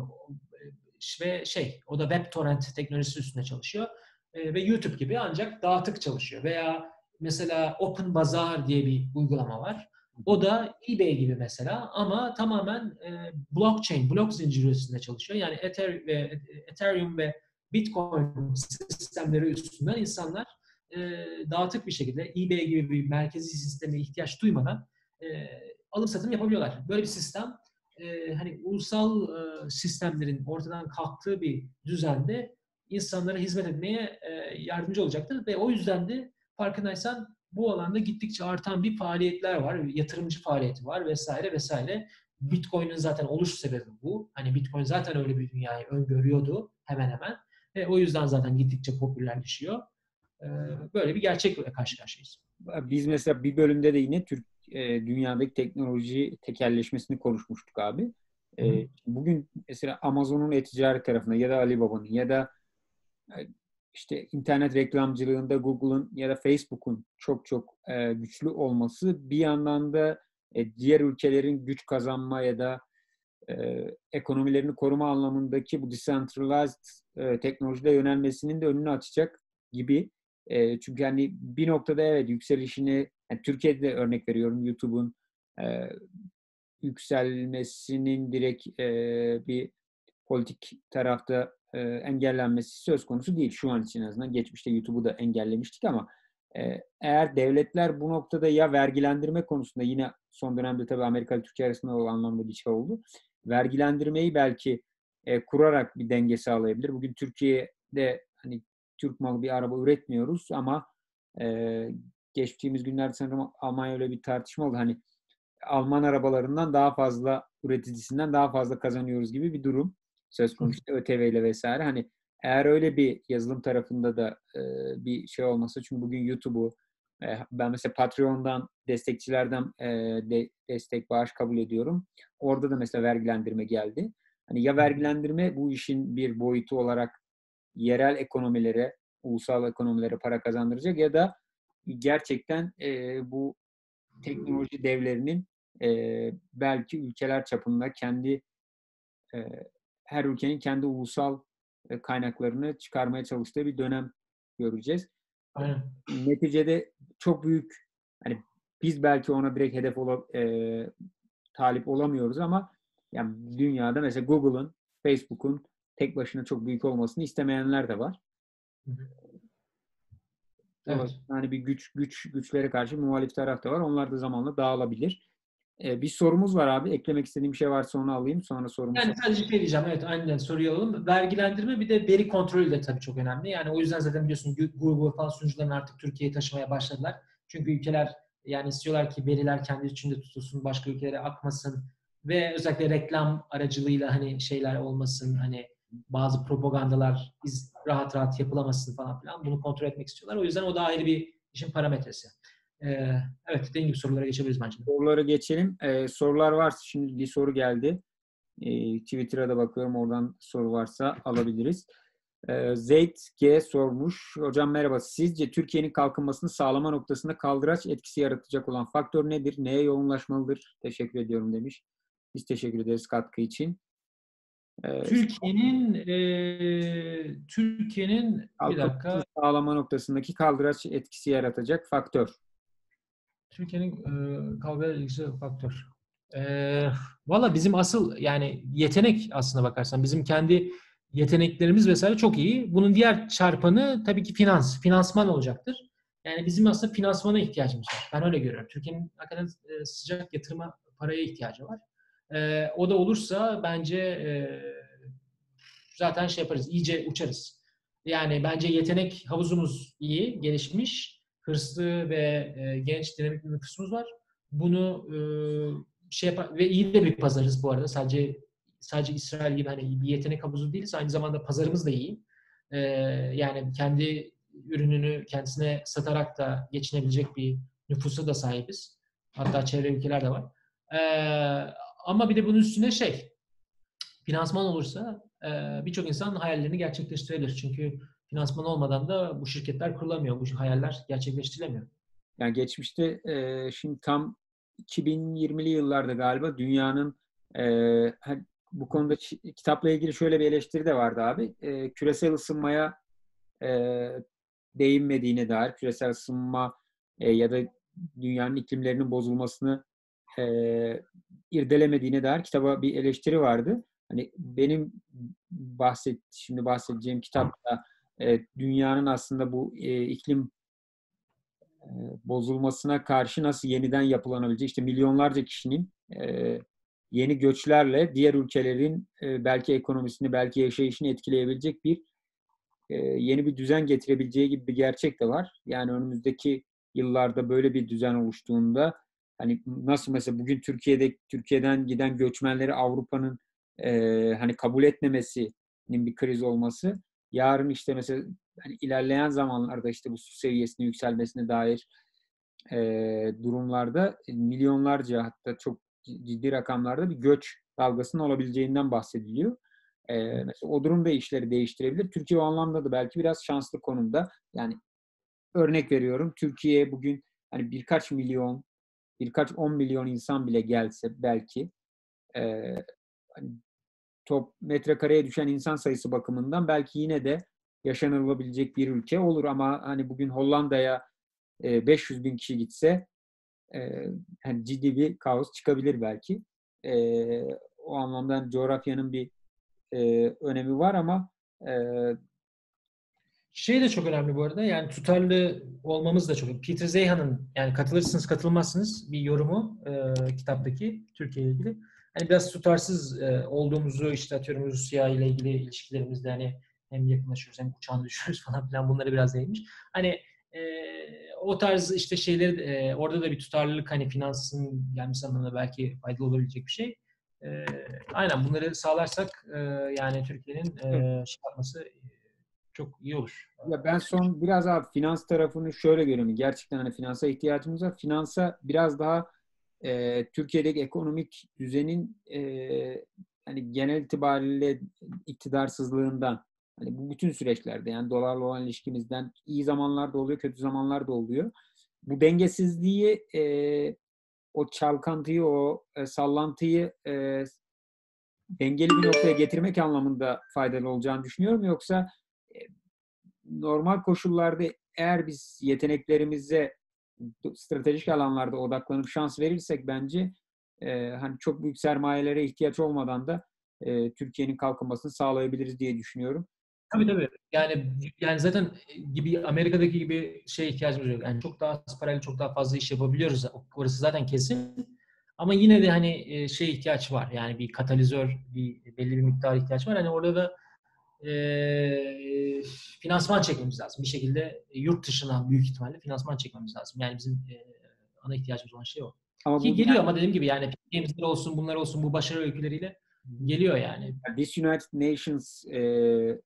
ve şey, o da WebTorrent teknolojisi üstünde çalışıyor. E, ve YouTube gibi ancak dağıtık çalışıyor. Veya mesela OpenBazaar diye bir uygulama var. O da eBay gibi mesela ama tamamen e, blockchain, blok zinciri üstünde çalışıyor. Yani Ether ve Ethereum ve Bitcoin sistemleri üstünden insanlar e, dağıtık bir şekilde eBay gibi bir merkezi sisteme ihtiyaç duymadan e, alım satım yapabiliyorlar. Böyle bir sistem e, hani ulusal e, sistemlerin ortadan kalktığı bir düzende insanlara hizmet etmeye e, yardımcı olacaktır ve o yüzden de farkındaysan bu alanda gittikçe artan bir faaliyetler var, yatırımcı faaliyeti var vesaire vesaire. Bitcoin'in zaten oluş sebebi bu. Hani Bitcoin zaten öyle bir dünyayı öngörüyordu hemen hemen ve o yüzden zaten gittikçe popülerleşiyor. Ee, böyle bir gerçekle karşı karşıyayız. Biz mesela bir bölümde de yine Türk e, dünyadaki teknoloji tekelleşmesini konuşmuştuk abi. E, bugün mesela Amazon'un e-ticaret tarafında ya da Alibaba'nın ya da e, işte internet reklamcılığında Google'ın ya da Facebook'un çok çok e, güçlü olması bir yandan da e, diğer ülkelerin güç kazanma ya da e, ekonomilerini koruma anlamındaki bu decentralized e, teknolojide yönelmesinin de önünü açacak gibi. E, çünkü hani bir noktada evet yükselişini, yani Türkiye'de örnek veriyorum YouTube'un e, yükselmesinin direkt e, bir politik tarafta e, engellenmesi söz konusu değil. Şu an için en azından. Geçmişte YouTube'u da engellemiştik ama e, eğer devletler bu noktada ya vergilendirme konusunda, yine son dönemde tabii Amerika ile Türkiye arasında o anlamda bir şey oldu. Vergilendirmeyi belki e, kurarak bir denge sağlayabilir. Bugün Türkiye'de hani Türk malı bir araba üretmiyoruz ama e, geçtiğimiz günlerde sanırım Almanya öyle bir tartışma oldu. Hani Alman arabalarından daha fazla, üreticisinden daha fazla kazanıyoruz gibi bir durum söz konusu. ÖTV ile vesaire. Hani eğer öyle bir yazılım tarafında da e, bir şey olmasa, çünkü bugün YouTube'u e, ben mesela Patreon'dan destekçilerden e, de, destek bağış kabul ediyorum. Orada da mesela vergilendirme geldi. Hani ya vergilendirme bu işin bir boyutu olarak yerel ekonomilere, ulusal ekonomilere para kazandıracak ya da gerçekten e, bu teknoloji devlerinin e, belki ülkeler çapında kendi e, her ülkenin kendi ulusal e, kaynaklarını çıkarmaya çalıştığı bir dönem göreceğiz. Aynen. Neticede çok büyük, hani biz belki ona direkt hedef ola, e, talip olamıyoruz ama yani dünyada mesela Google'ın, Facebook'un tek başına çok büyük olmasını istemeyenler de var. Evet. Yani bir güç güç güçlere karşı muhalif taraf da var. Onlar da zamanla dağılabilir. Ee, bir sorumuz var abi. Eklemek istediğim bir şey varsa onu alayım. Sonra sorumu Yani sor. sadece şey diyeceğim. Evet, aynen soruyu alalım. Vergilendirme bir de veri kontrolü de tabii çok önemli. Yani o yüzden zaten biliyorsun Google falan sunucularını artık Türkiye'ye taşımaya başladılar. Çünkü ülkeler yani istiyorlar ki veriler kendi içinde tutulsun, başka ülkelere akmasın ve özellikle reklam aracılığıyla hani şeyler olmasın, hani bazı propagandalar iz, rahat rahat yapılamasın falan filan. Bunu kontrol etmek istiyorlar. O yüzden o da ayrı bir işin parametresi. Ee, evet, dediğim gibi sorulara geçebiliriz bence. Soruları geçelim. Ee, sorular varsa, şimdi bir soru geldi. Ee, Twitter'a da bakıyorum. Oradan soru varsa alabiliriz. Ee, Zeyd G sormuş. Hocam merhaba. Sizce Türkiye'nin kalkınmasını sağlama noktasında kaldıraç etkisi yaratacak olan faktör nedir? Neye yoğunlaşmalıdır? Teşekkür ediyorum demiş. Biz teşekkür ederiz katkı için. Ee, Türkiye'nin e, Türkiye'nin bir kalkınmasını dakika sağlama noktasındaki kaldıraç etkisi yaratacak faktör. Türkiye'nin e, kavga ilgisi faktör. E, Valla bizim asıl yani yetenek aslına bakarsan bizim kendi yeteneklerimiz vesaire çok iyi. Bunun diğer çarpanı tabii ki finans, finansman olacaktır. Yani bizim aslında finansmana ihtiyacımız var. Ben öyle görüyorum. Türkiye'nin hakikaten e, sıcak yatırıma, paraya ihtiyacı var. E, o da olursa bence e, zaten şey yaparız, iyice uçarız. Yani bence yetenek havuzumuz iyi, gelişmiş, hırslı ve e, genç, dinamik bir nüfusumuz var. Bunu e, şey yapar ve iyi de bir pazarız bu arada. Sadece sadece İsrail gibi hani bir yetenek havuzu değiliz. Aynı zamanda pazarımız da iyi. E, yani kendi ürününü kendisine satarak da geçinebilecek bir nüfusa da sahibiz. Hatta çevre ülkeler de var. E, ama bir de bunun üstüne şey finansman olursa e, birçok insan hayallerini gerçekleştirebilir. Çünkü finansman olmadan da bu şirketler kurulamıyor, bu hayaller gerçekleştirilemiyor. Yani geçmişte e, şimdi tam iki bin yirmili yıllarda galiba dünyanın e, hani bu konuda ç- kitapla ilgili şöyle bir eleştiri de vardı abi. E, küresel ısınmaya e, değinmediğine dair, küresel ısınma e, ya da dünyanın iklimlerinin bozulmasını e, irdelemediğine dair kitaba bir eleştiri vardı. Hani benim bahset şimdi bahsedeceğim kitapta e, dünyanın aslında bu e, iklim e, bozulmasına karşı nasıl yeniden yapılanabilecek, işte milyonlarca kişinin e, yeni göçlerle diğer ülkelerin e, belki ekonomisini, belki yaşayışını etkileyebilecek bir e, yeni bir düzen getirebileceği gibi bir gerçek de var. Yani önümüzdeki yıllarda böyle bir düzen oluştuğunda hani nasıl mesela bugün Türkiye'de Türkiye'den giden göçmenleri Avrupa'nın e, hani kabul etmemesinin bir kriz olması, yarın işte mesela hani ilerleyen zamanlarda işte bu su seviyesinin yükselmesine dair e, durumlarda milyonlarca, hatta çok ciddi rakamlarda bir göç dalgasının olabileceğinden bahsediliyor. E, mesela o durum da işleri değiştirebilir. Türkiye o anlamda da belki biraz şanslı konumda. Yani örnek veriyorum, Türkiye bugün hani birkaç milyon, birkaç on milyon insan bile gelse belki e, hani top metrekareye düşen insan sayısı bakımından belki yine de yaşanılabilecek bir ülke olur, ama hani bugün Hollanda'ya e, beş yüz bin kişi gitse e, hani ciddi bir kaos çıkabilir belki. E, o anlamda hani coğrafyanın bir e, önemi var, ama e, Şey de çok önemli bu arada. Yani tutarlı olmamız da çok. Peter Zeihan'ın, yani katılırsınız katılmazsınız, bir yorumu e, kitaptaki Türkiye ile ilgili. Hani biraz tutarsız e, olduğumuzu, işte atıyorum Rusya ile ilgili ilişkilerimizde hani hem yakınlaşıyoruz hem uçağını düşürüyoruz falan filan, bunları biraz değinmiş. Hani e, o tarz işte şeyleri e, orada da bir tutarlılık, hani finansın gelmesi anlamında belki faydalı olabilecek bir şey. E, aynen bunları sağlarsak e, yani Türkiye'nin e, şey yapması çok iyi olur. ya ben son biraz abi finans tarafını şöyle görüyorum. Gerçekten hani finansa ihtiyacımız var. Finansa biraz daha e, Türkiye'deki ekonomik düzenin e, hani genel itibariyle iktidarsızlığından, hani bu bütün süreçlerde, yani dolarla olan ilişkimizden iyi zamanlarda oluyor, kötü zamanlarda oluyor. Bu dengesizliği, e, o çalkantıyı, o e, sallantıyı e, dengeli bir noktaya getirmek anlamında faydalı olacağını düşünüyorum. Yoksa e, normal koşullarda eğer biz yeteneklerimize stratejik alanlarda odaklanıp şans verirsek bence e, hani çok büyük sermayelere ihtiyaç olmadan da e, Türkiye'nin kalkınmasını sağlayabiliriz diye düşünüyorum. Tabii Çünkü tabii. Yani yani zaten gibi Amerika'daki gibi şey ihtiyacımız yok. Yani çok daha az parayla çok daha fazla iş yapabiliyoruz. Orası zaten kesin. Ama yine de hani e, şey ihtiyaç var. Yani bir katalizör, bir belli bir miktar ihtiyaç var. Hani orada da e, finansman çekmemiz lazım. Bir şekilde e, yurt dışından büyük ihtimalle finansman çekmemiz lazım. Yani bizim e, ana ihtiyacımız olan şey o. ama Ki bu geliyor, ama dediğim gibi yani Games'ler olsun, bunlar olsun, bu başarı öyküleriyle geliyor yani. yani This United Nations e,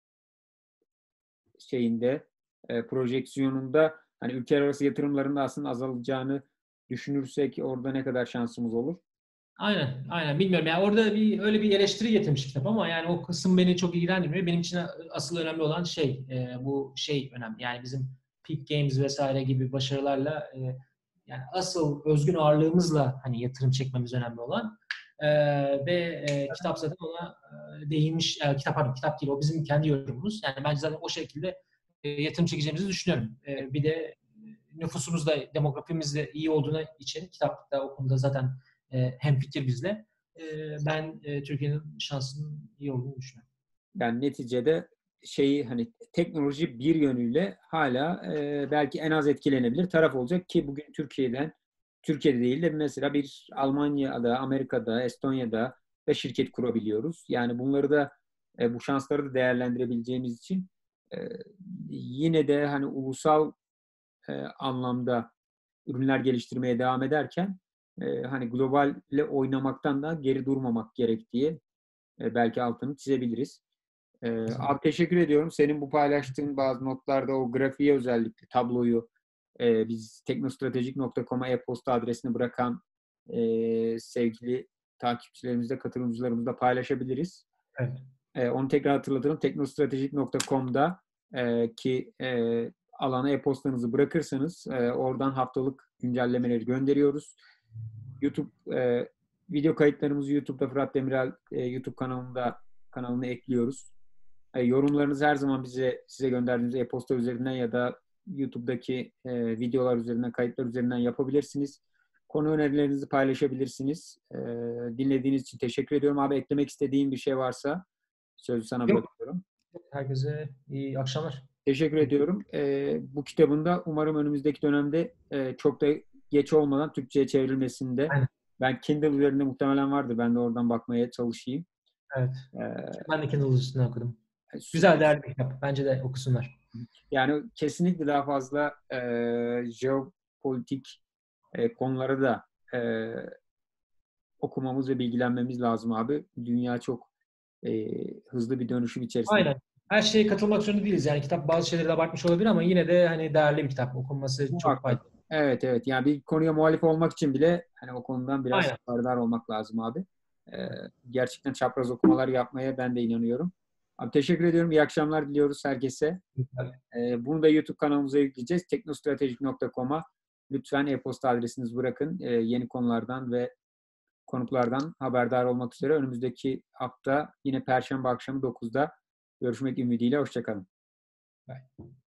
şeyinde e, projeksiyonunda hani ülkeler arası yatırımların da aslında azalacağını düşünürsek orada ne kadar şansımız olur? Aynen, aynen. Bilmiyorum yani, orada bir öyle bir eleştiri getirmiş kitap, ama yani o kısım beni çok ilgilendirmiyor. Benim için asıl önemli olan şey e, bu şey önemli. Yani bizim Peak Games vesaire gibi başarılarla e, yani asıl özgün ağırlığımızla hani yatırım çekmemiz önemli olan. E, ve e, kitap zaten ona e, değinmiş. E, kitap pardon, kitap değil, o bizim kendi yorumumuz. Yani bence zaten o şekilde e, yatırım çekeceğimizi düşünüyorum. E, bir de nüfusumuz da demografimiz de iyi olduğu için kitapta o konuda zaten e, hemfikir bizle. E, ben e, Türkiye'nin şansının iyi olduğunu düşünüyorum. Yani neticede şeyi hani teknoloji bir yönüyle hala e, belki en az etkilenebilir taraf olacak ki bugün Türkiye'den Türkiye'de değil de mesela bir Almanya'da, Amerika'da, Estonya'da da şirket kurabiliyoruz. Yani bunları da e, bu şansları da değerlendirebileceğimiz için e, yine de hani ulusal e, anlamda ürünler geliştirmeye devam ederken e, hani globalle oynamaktan da geri durmamak gerektiği e, belki altını çizebiliriz. Ee, abi teşekkür ediyorum. Senin bu paylaştığın bazı notlarda o grafiği, özellikle tabloyu e, biz teknostratejik nokta com'a e-posta adresini bırakan e, sevgili takipçilerimizle, katılımcılarımızla paylaşabiliriz. Evet. E, onu tekrar hatırlatalım. teknostratejik nokta com'da e, ki e, alana e-postanızı bırakırsanız e, oradan haftalık güncellemeleri gönderiyoruz. YouTube e, video kayıtlarımızı YouTube'da Fırat Demirel e, YouTube kanalında kanalına ekliyoruz. E, yorumlarınızı her zaman bize size gönderdiğimiz e-posta üzerinden ya da YouTube'daki e, videolar üzerinden, kayıtlar üzerinden yapabilirsiniz. Konu önerilerinizi paylaşabilirsiniz. E, dinlediğiniz için teşekkür ediyorum. Abi eklemek istediğin bir şey varsa sözü sana Yok. bırakıyorum. Herkese iyi akşamlar. Teşekkür ediyorum. E, bu kitabın da umarım önümüzdeki dönemde e, çok da geç olmadan Türkçe'ye çevrilmesinde. Aynen. Ben Kindle üzerinde muhtemelen vardı. Ben de oradan bakmaya çalışayım. Evet. E, Ben de Kindle üstünden okudum. süper. Güzel, değerli bir kitap. Bence de okusunlar. Yani kesinlikle daha fazla e, jeopolitik e, konuları da e, okumamız ve bilgilenmemiz lazım abi. Dünya çok e, hızlı bir dönüşüm içerisinde. Aynen. Her şeye katılmak zorunda değiliz. Yani kitap bazı şeyleri de abartmış olabilir ama yine de hani değerli bir kitap. Okunması çok Muhakkak. faydalı. Evet evet. Yani bir konuya muhalif olmak için bile hani o konudan biraz Aynen. haberdar olmak lazım abi. E, gerçekten çapraz okumalar yapmaya ben de inanıyorum. Abi teşekkür ediyorum. İyi akşamlar diliyoruz herkese. E, bunu da YouTube kanalımıza yükleyeceğiz. teknostratejik nokta com'a lütfen e-posta adresinizi bırakın. E, yeni konulardan ve konuklardan haberdar olmak üzere önümüzdeki hafta yine Perşembe akşamı dokuzda görüşmek ümidiyle. Hoşça kalın. Bye.